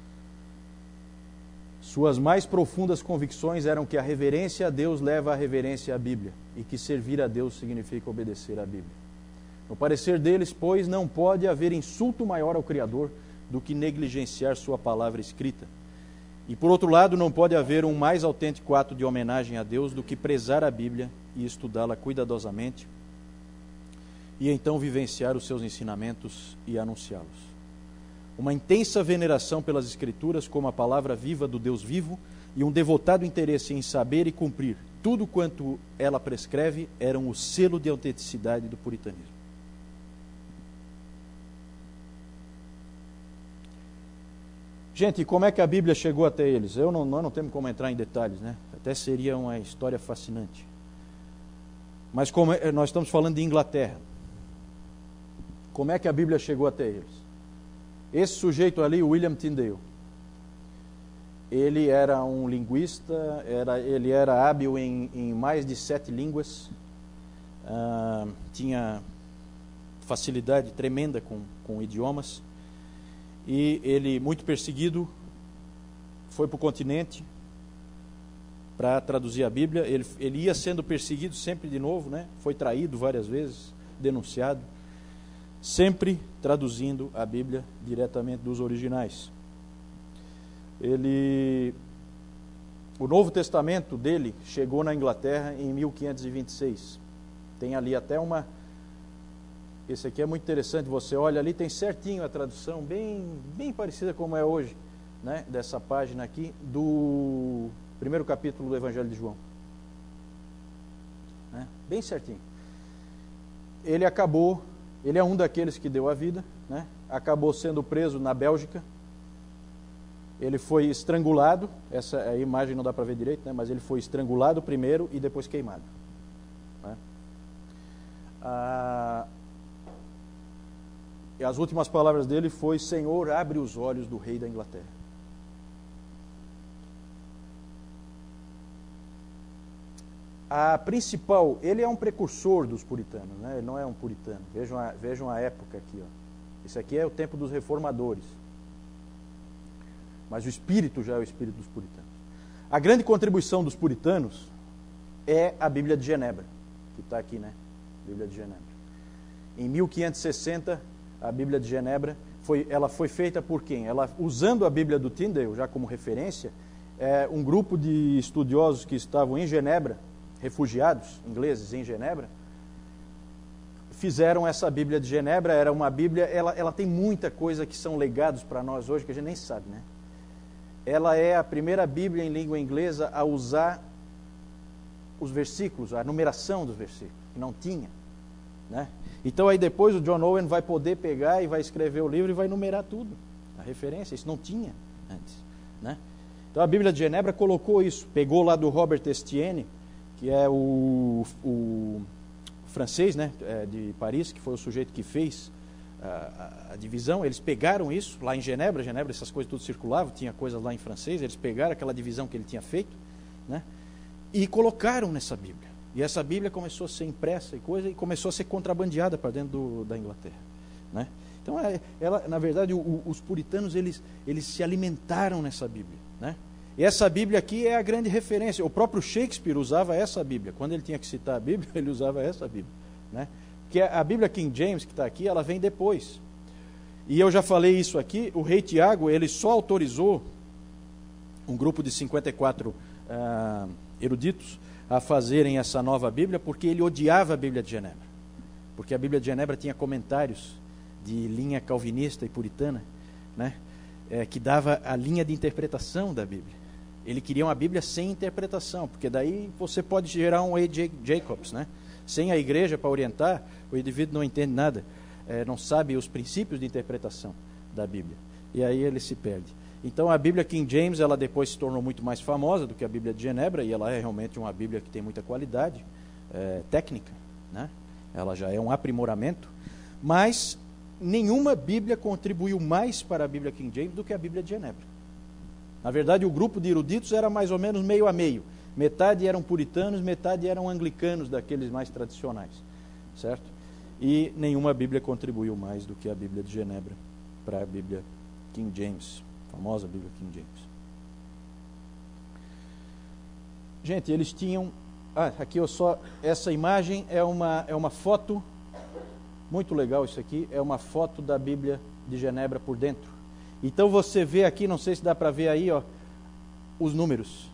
Suas mais profundas convicções eram que a reverência a Deus leva à reverência à Bíblia e que servir a Deus significa obedecer à Bíblia. No parecer deles, pois, não pode haver insulto maior ao Criador do que negligenciar sua palavra escrita. E, por outro lado, não pode haver um mais autêntico ato de homenagem a Deus do que prezar a Bíblia e estudá-la cuidadosamente e então vivenciar os seus ensinamentos e anunciá-los. Uma intensa veneração pelas Escrituras como a palavra viva do Deus vivo e um devotado interesse em saber e cumprir tudo quanto ela prescreve eram o selo de autenticidade do puritanismo. Gente, como é que a Bíblia chegou até eles? Eu não, nós não temos como entrar em detalhes, né? Até seria uma história fascinante. Mas como é, nós estamos falando de Inglaterra. Como é que a Bíblia chegou até eles? Esse sujeito ali, William Tyndale, ele era um linguista, era, ele era hábil em, em mais de sete línguas, ah, tinha facilidade tremenda com, com idiomas, e ele, muito perseguido, foi para o continente para traduzir a Bíblia. Ele, ele ia sendo perseguido sempre de novo, né? Foi traído várias vezes, denunciado, sempre traduzindo a Bíblia diretamente dos originais. Ele, o Novo Testamento dele chegou na Inglaterra em mil quinhentos e vinte e seis. Tem ali até uma... Esse aqui é muito interessante, você olha ali, tem certinho a tradução, bem, bem parecida como é hoje, né, dessa página aqui, do primeiro capítulo do Evangelho de João. Né, bem certinho. Ele acabou, ele é um daqueles que deu a vida, né, acabou sendo preso na Bélgica, ele foi estrangulado, essa a imagem não dá para ver direito, né, mas ele foi estrangulado primeiro e depois queimado. Né. Ah, E as últimas palavras dele foi: Senhor, abre os olhos do rei da Inglaterra. a principal, ele é um precursor dos puritanos, né? Ele não é um puritano. Vejam a, vejam a época aqui, ó. Isso aqui é o tempo dos reformadores. Mas o espírito já é o espírito dos puritanos. A grande contribuição dos puritanos é a Bíblia de Genebra, que está aqui, né? Bíblia de Genebra. Em mil quinhentos e sessenta, a Bíblia de Genebra, foi, ela foi feita por quem? Ela, usando a Bíblia do Tyndale já como referência, é, um grupo de estudiosos que estavam em Genebra, refugiados ingleses em Genebra, fizeram essa Bíblia de Genebra. Era uma Bíblia, ela, ela tem muita coisa que são legados para nós hoje, que a gente nem sabe, né? Ela é a primeira Bíblia em língua inglesa a usar os versículos, a numeração dos versículos, que não tinha, né? Então aí depois o John Owen vai poder pegar e vai escrever o livro e vai numerar tudo, a referência, isso não tinha antes, né? Então a Bíblia de Genebra colocou isso, pegou lá do Robert Estienne, que é o, o francês, né, de Paris, que foi o sujeito que fez a, a, a divisão. Eles pegaram isso lá em Genebra, Genebra essas coisas tudo circulavam, tinha coisas lá em francês, eles pegaram aquela divisão que ele tinha feito, né, e colocaram nessa Bíblia. E essa Bíblia começou a ser impressa e coisa, e começou a ser contrabandeada para dentro do, da Inglaterra, né? Então, ela, na verdade, o, os puritanos, eles, eles se alimentaram nessa Bíblia, né? E essa Bíblia aqui é a grande referência. O próprio Shakespeare usava essa Bíblia. Quando ele tinha que citar a Bíblia, ele usava essa Bíblia, né? Porque a Bíblia King James, que está aqui, ela vem depois. E eu já falei isso aqui, o rei Tiago, ele só autorizou um grupo de cinquenta e quatro uh, eruditos a fazerem essa nova Bíblia, porque ele odiava a Bíblia de Genebra. Porque a Bíblia de Genebra tinha comentários de linha calvinista e puritana, né? É, que dava a linha de interpretação da Bíblia. Ele queria uma Bíblia sem interpretação, porque daí você pode gerar um A J Jacobs, né? Sem a igreja para orientar, o indivíduo não entende nada, é, não sabe os princípios de interpretação da Bíblia. E aí ele se perde. Então a Bíblia King James, ela depois se tornou muito mais famosa do que a Bíblia de Genebra, e ela é realmente uma Bíblia que tem muita qualidade é, técnica, né? Ela já é um aprimoramento, mas nenhuma Bíblia contribuiu mais para a Bíblia King James do que a Bíblia de Genebra. Na verdade, o grupo de eruditos era mais ou menos meio a meio. Metade eram puritanos, metade eram anglicanos, daqueles mais tradicionais, certo? E nenhuma Bíblia contribuiu mais do que a Bíblia de Genebra para a Bíblia King James, a famosa Bíblia King James. Gente, eles tinham... Ah, aqui eu só... Essa imagem é uma, é uma foto... Muito legal isso aqui, é uma foto da Bíblia de Genebra por dentro. Então você vê aqui, não sei se dá para ver aí, ó, os números.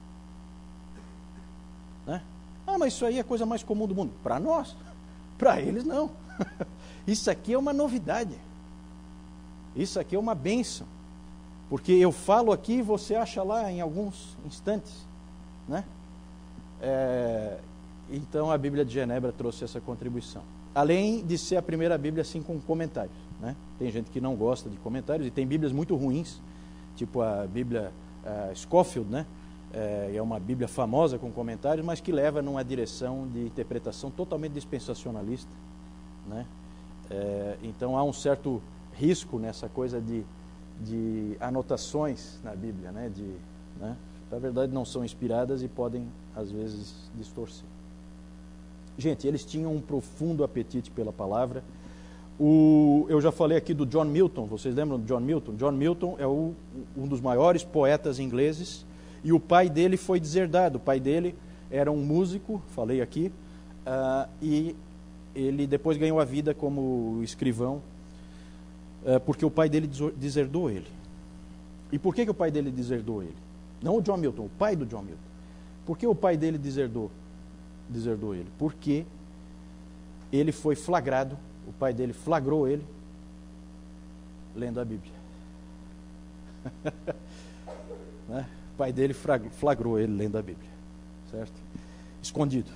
Né? Ah, mas isso aí é a coisa mais comum do mundo. Para nós, para eles não. Isso aqui é uma novidade. Isso aqui é uma bênção. Porque eu falo aqui e você acha lá em alguns instantes, né? É, então a Bíblia de Genebra trouxe essa contribuição. Além de ser a primeira Bíblia assim com comentários, né? Tem gente que não gosta de comentários, e tem Bíblias muito ruins, tipo a Bíblia uh, Scofield, né? É, é uma Bíblia famosa com comentários, mas que leva numa direção de interpretação totalmente dispensacionalista, né? É, então há um certo risco nessa coisa de, de anotações na Bíblia, né? De, né? Na verdade não são inspiradas e podem às vezes distorcer. Gente, eles tinham um profundo apetite pela palavra. O, eu já falei aqui do John Milton, vocês lembram do John Milton? John Milton é o, um dos maiores poetas ingleses, e o pai dele foi deserdado. O pai dele era um músico, falei aqui, uh, e ele depois ganhou a vida como escrivão, uh, porque o pai dele deserdou ele. E por que, que o pai dele deserdou ele? Não o John Milton, o pai do John Milton. Por que o pai dele deserdou? deserdou ele, porque ele foi flagrado, o pai dele flagrou ele lendo a Bíblia. Né? O pai dele flagrou ele lendo a Bíblia, certo? Escondido.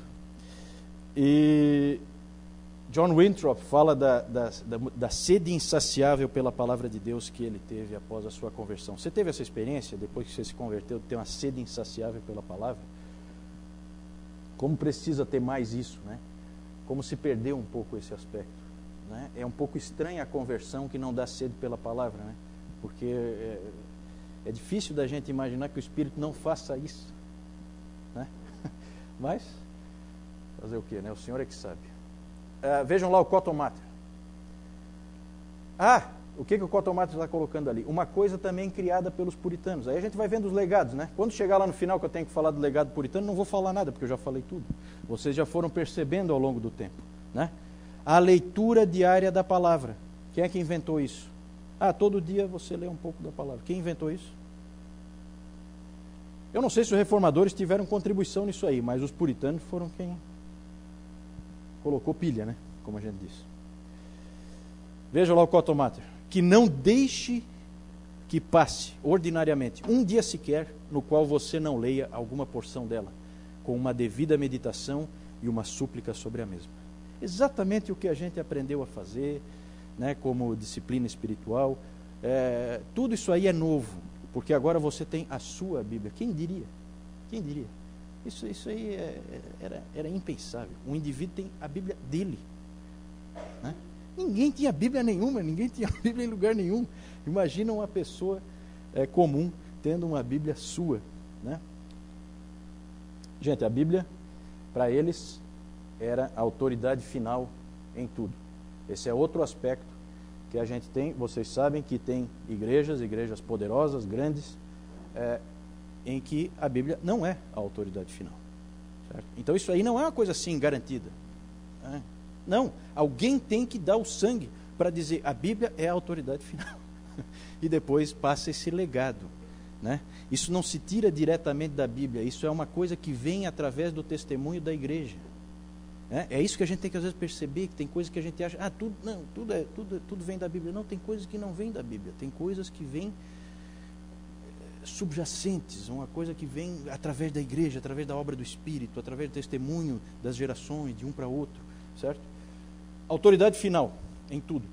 E John Winthrop fala da, da, da, da sede insaciável pela palavra de Deus que ele teve após a sua conversão. Você teve essa experiência, depois que você se converteu, de ter uma sede insaciável pela palavra? Como precisa ter mais isso, né? Como se perdeu um pouco esse aspecto, né? É um pouco estranha a conversão que não dá sede pela palavra, né? Porque é, é difícil da gente imaginar que o Espírito não faça isso, né? Mas, fazer o quê, né? O Senhor é que sabe. Uh, vejam lá o Cotton Mather. Ah, o que, que o Cotton Mather está colocando ali? Uma coisa também criada pelos puritanos. Aí a gente vai vendo os legados, né? Quando chegar lá no final que eu tenho que falar do legado puritano, não vou falar nada, porque eu já falei tudo. Vocês já foram percebendo ao longo do tempo, né? A leitura diária da palavra. Quem é que inventou isso? Ah, todo dia você lê um pouco da palavra. Quem inventou isso? Eu não sei se os reformadores tiveram contribuição nisso aí, mas os puritanos foram quem colocou pilha, né? Como a gente disse. Veja lá o Cotton Mather. Que não deixe que passe, ordinariamente, um dia sequer no qual você não leia alguma porção dela, com uma devida meditação e uma súplica sobre a mesma. Exatamente o que a gente aprendeu a fazer, né, como disciplina espiritual. É, tudo isso aí é novo, porque agora você tem a sua Bíblia. Quem diria? Quem diria? Isso, isso aí é, era, era impensável. Um indivíduo tem a Bíblia dele, né? Ninguém tinha Bíblia nenhuma, ninguém tinha Bíblia em lugar nenhum. Imagina uma pessoa é, comum tendo uma Bíblia sua, né? Gente, a Bíblia, para eles, era a autoridade final em tudo. Esse é outro aspecto que a gente tem. Vocês sabem que tem igrejas, igrejas poderosas, grandes, é, em que a Bíblia não é a autoridade final. Certo? Então isso aí não é uma coisa assim garantida, né? Não, alguém tem que dar o sangue para dizer a Bíblia é a autoridade final. E depois passa esse legado, né? Isso não se tira diretamente da Bíblia, isso é uma coisa que vem através do testemunho da igreja. É, é isso que a gente tem que às vezes perceber, que tem coisas que a gente acha, ah, tudo, não, tudo, é, tudo, tudo vem da Bíblia. Não, tem coisas que não vêm da Bíblia, tem coisas que vêm subjacentes, uma coisa que vem através da igreja, através da obra do Espírito, através do testemunho das gerações, de um para outro, certo? Autoridade final em tudo.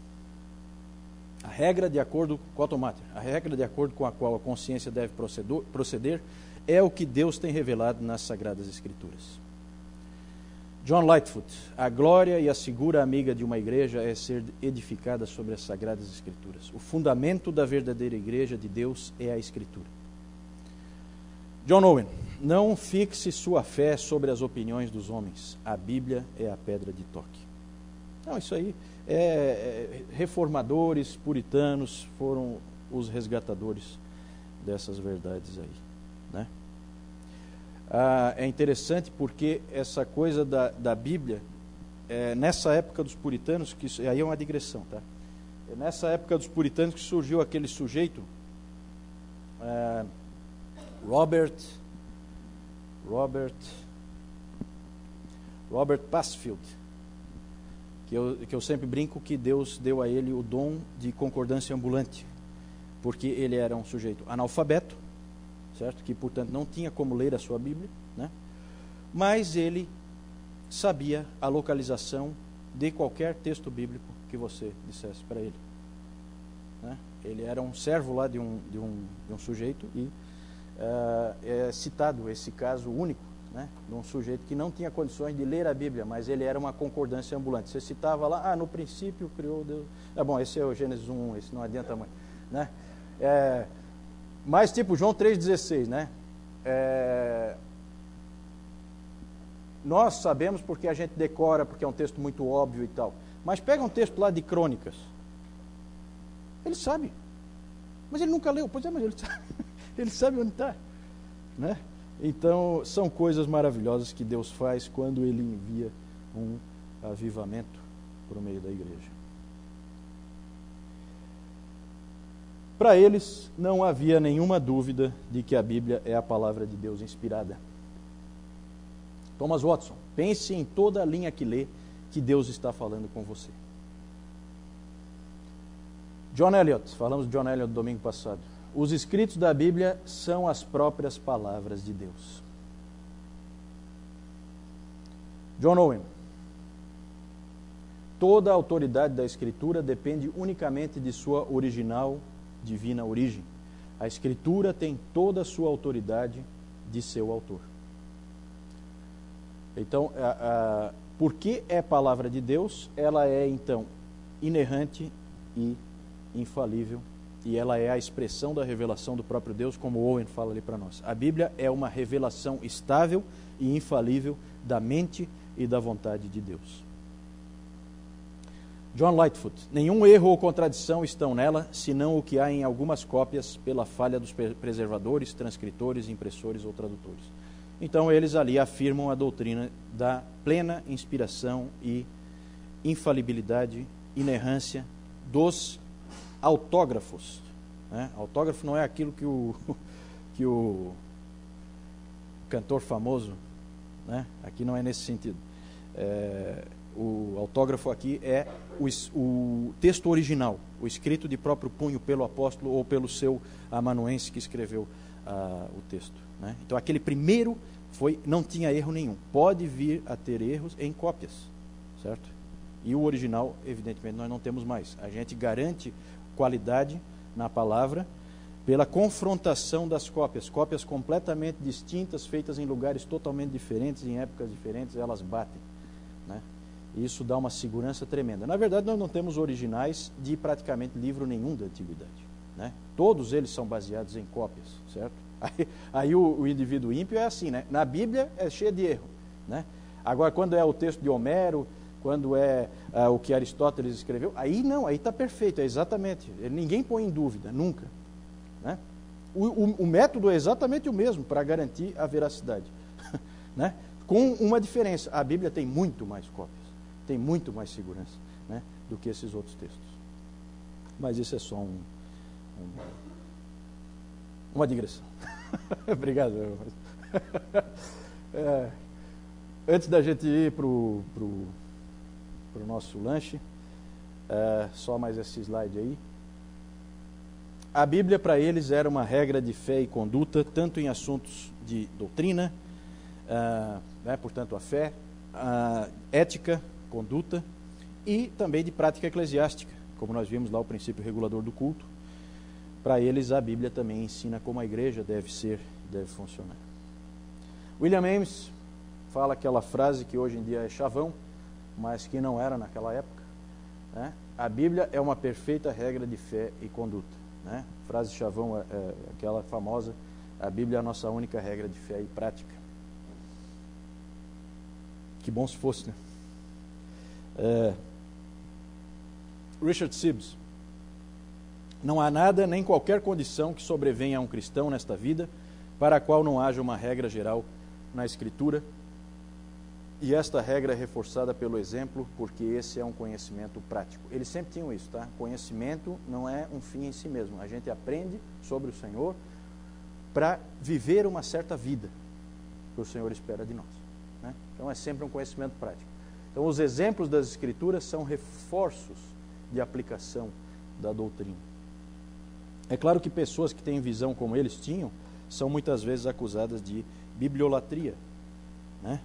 A regra de acordo com Cotton Mather, a regra de acordo com a qual a consciência deve proceder, é o que Deus tem revelado nas Sagradas Escrituras. John Lightfoot, a glória e a segura amiga de uma igreja é ser edificada sobre as Sagradas Escrituras. O fundamento da verdadeira igreja de Deus é a Escritura. John Owen, não fixe sua fé sobre as opiniões dos homens. A Bíblia é a pedra de toque. Não, isso aí, é, é, reformadores, puritanos foram os resgatadores dessas verdades aí, né? Ah, é interessante porque essa coisa da, da Bíblia, é, nessa época dos puritanos, que isso, aí é uma digressão, tá? É nessa época dos puritanos que surgiu aquele sujeito, é, Robert, Robert, Robert Passfield, que eu, que eu sempre brinco que Deus deu a ele o dom de concordância ambulante, porque ele era um sujeito analfabeto, certo? Que, portanto, não tinha como ler a sua Bíblia, né? Mas ele sabia a localização de qualquer texto bíblico que você dissesse para ele, né? Ele era um servo lá de um, de um, de um sujeito e uh, é citado esse caso único, né, de um sujeito que não tinha condições de ler a Bíblia, mas ele era uma concordância ambulante. Você citava lá, ah, no princípio criou Deus. É bom, esse é o Gênesis um, esse não adianta muito, né? É, mas tipo João três dezesseis, né? É, nós sabemos porque a gente decora, porque é um texto muito óbvio e tal. Mas pega um texto lá de Crônicas. Ele sabe, mas ele nunca leu. Pois é, mas ele sabe, ele sabe onde está, né? Então, são coisas maravilhosas que Deus faz quando Ele envia um avivamento por meio da igreja. Para eles, não havia nenhuma dúvida de que a Bíblia é a palavra de Deus inspirada. Thomas Watson, pense em toda a linha que lê que Deus está falando com você. John Eliot, falamos de John Eliot no domingo passado. Os escritos da Bíblia são as próprias palavras de Deus. John Owen, toda a autoridade da Escritura depende unicamente de sua original divina origem. A Escritura tem toda a sua autoridade de seu autor. Então, a, a, porque é palavra de Deus, ela é então inerrante e infalível e ela é a expressão da revelação do próprio Deus, como Owen fala ali para nós. A Bíblia é uma revelação estável e infalível da mente e da vontade de Deus. John Lightfoot: nenhum erro ou contradição estão nela, senão o que há em algumas cópias pela falha dos preservadores, transcritores, impressores ou tradutores. Então eles ali afirmam a doutrina da plena inspiração e infalibilidade, inerrância dos autógrafos. Né? Autógrafo não é aquilo que o, que o cantor famoso, né? Aqui não é nesse sentido. É, o autógrafo aqui é o, o texto original, o escrito de próprio punho pelo apóstolo ou pelo seu amanuense que escreveu ah, o texto. Né? Então aquele primeiro foi, não tinha erro nenhum. Pode vir a ter erros em cópias, certo? E o original, evidentemente, nós não temos mais. A gente garante qualidade na palavra pela confrontação das cópias. Cópias completamente distintas, feitas em lugares totalmente diferentes, em épocas diferentes, elas batem. Né? E isso dá uma segurança tremenda. Na verdade, nós não temos originais de praticamente livro nenhum da antiguidade. Né? Todos eles são baseados em cópias, certo? Aí, aí o, o indivíduo ímpio é assim, né? Na Bíblia é cheio de erro. Né? Agora, quando é o texto de Homero, quando é uh, o que Aristóteles escreveu, aí não, aí está perfeito, é exatamente. Ninguém põe em dúvida, nunca. Né? O, o, o método é exatamente o mesmo para garantir a veracidade. Né? Com uma diferença, a Bíblia tem muito mais cópias, tem muito mais segurança, né, do que esses outros textos. Mas isso é só um, um, uma digressão. Obrigado. É, antes da gente ir para o nosso lanche, é, só mais esse slide aí. A Bíblia para eles era uma regra de fé e conduta, tanto em assuntos de doutrina, uh, né, portanto a fé, a ética, conduta, e também de prática eclesiástica, como nós vimos lá o princípio regulador do culto. Para eles a Bíblia também ensina como a igreja deve ser, deve funcionar. William Ames fala aquela frase que hoje em dia é chavão, mas que não era naquela época. Né? A Bíblia é uma perfeita regra de fé e conduta. Né? Frase chavão é, é aquela famosa: a Bíblia é a nossa única regra de fé e prática. Que bom se fosse, né? É, Richard Sibbes: não há nada nem qualquer condição que sobrevenha a um cristão nesta vida para a qual não haja uma regra geral na Escritura, e esta regra é reforçada pelo exemplo, porque esse é um conhecimento prático. Eles sempre tinham isso, tá? Conhecimento não é um fim em si mesmo. A gente aprende sobre o Senhor para viver uma certa vida que o Senhor espera de nós. Né? Então é sempre um conhecimento prático. Então os exemplos das Escrituras são reforços de aplicação da doutrina. É claro que pessoas que têm visão como eles tinham são muitas vezes acusadas de bibliolatria, né?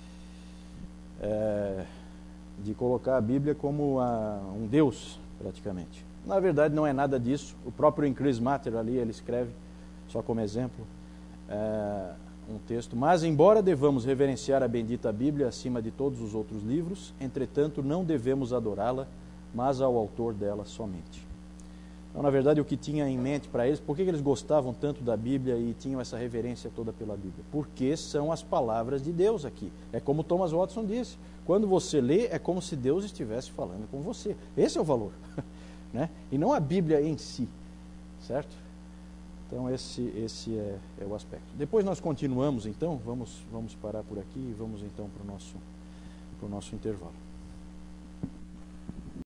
É, de colocar a Bíblia como a, um Deus, praticamente. Na verdade, não é nada disso. O próprio Increase Matter ali, ele escreve, só como exemplo, é, um texto: mas, embora devamos reverenciar a bendita Bíblia acima de todos os outros livros, entretanto, não devemos adorá-la, mas ao autor dela somente. Então, na verdade, o que tinha em mente para eles, por que eles gostavam tanto da Bíblia e tinham essa reverência toda pela Bíblia? Porque são as palavras de Deus aqui. É como Thomas Watson disse: quando você lê, é como se Deus estivesse falando com você. Esse é o valor. Né? E não a Bíblia em si, certo? Então esse, esse é, é o aspecto. Depois nós continuamos, então, vamos, vamos parar por aqui e vamos então para o nosso, para o nosso intervalo.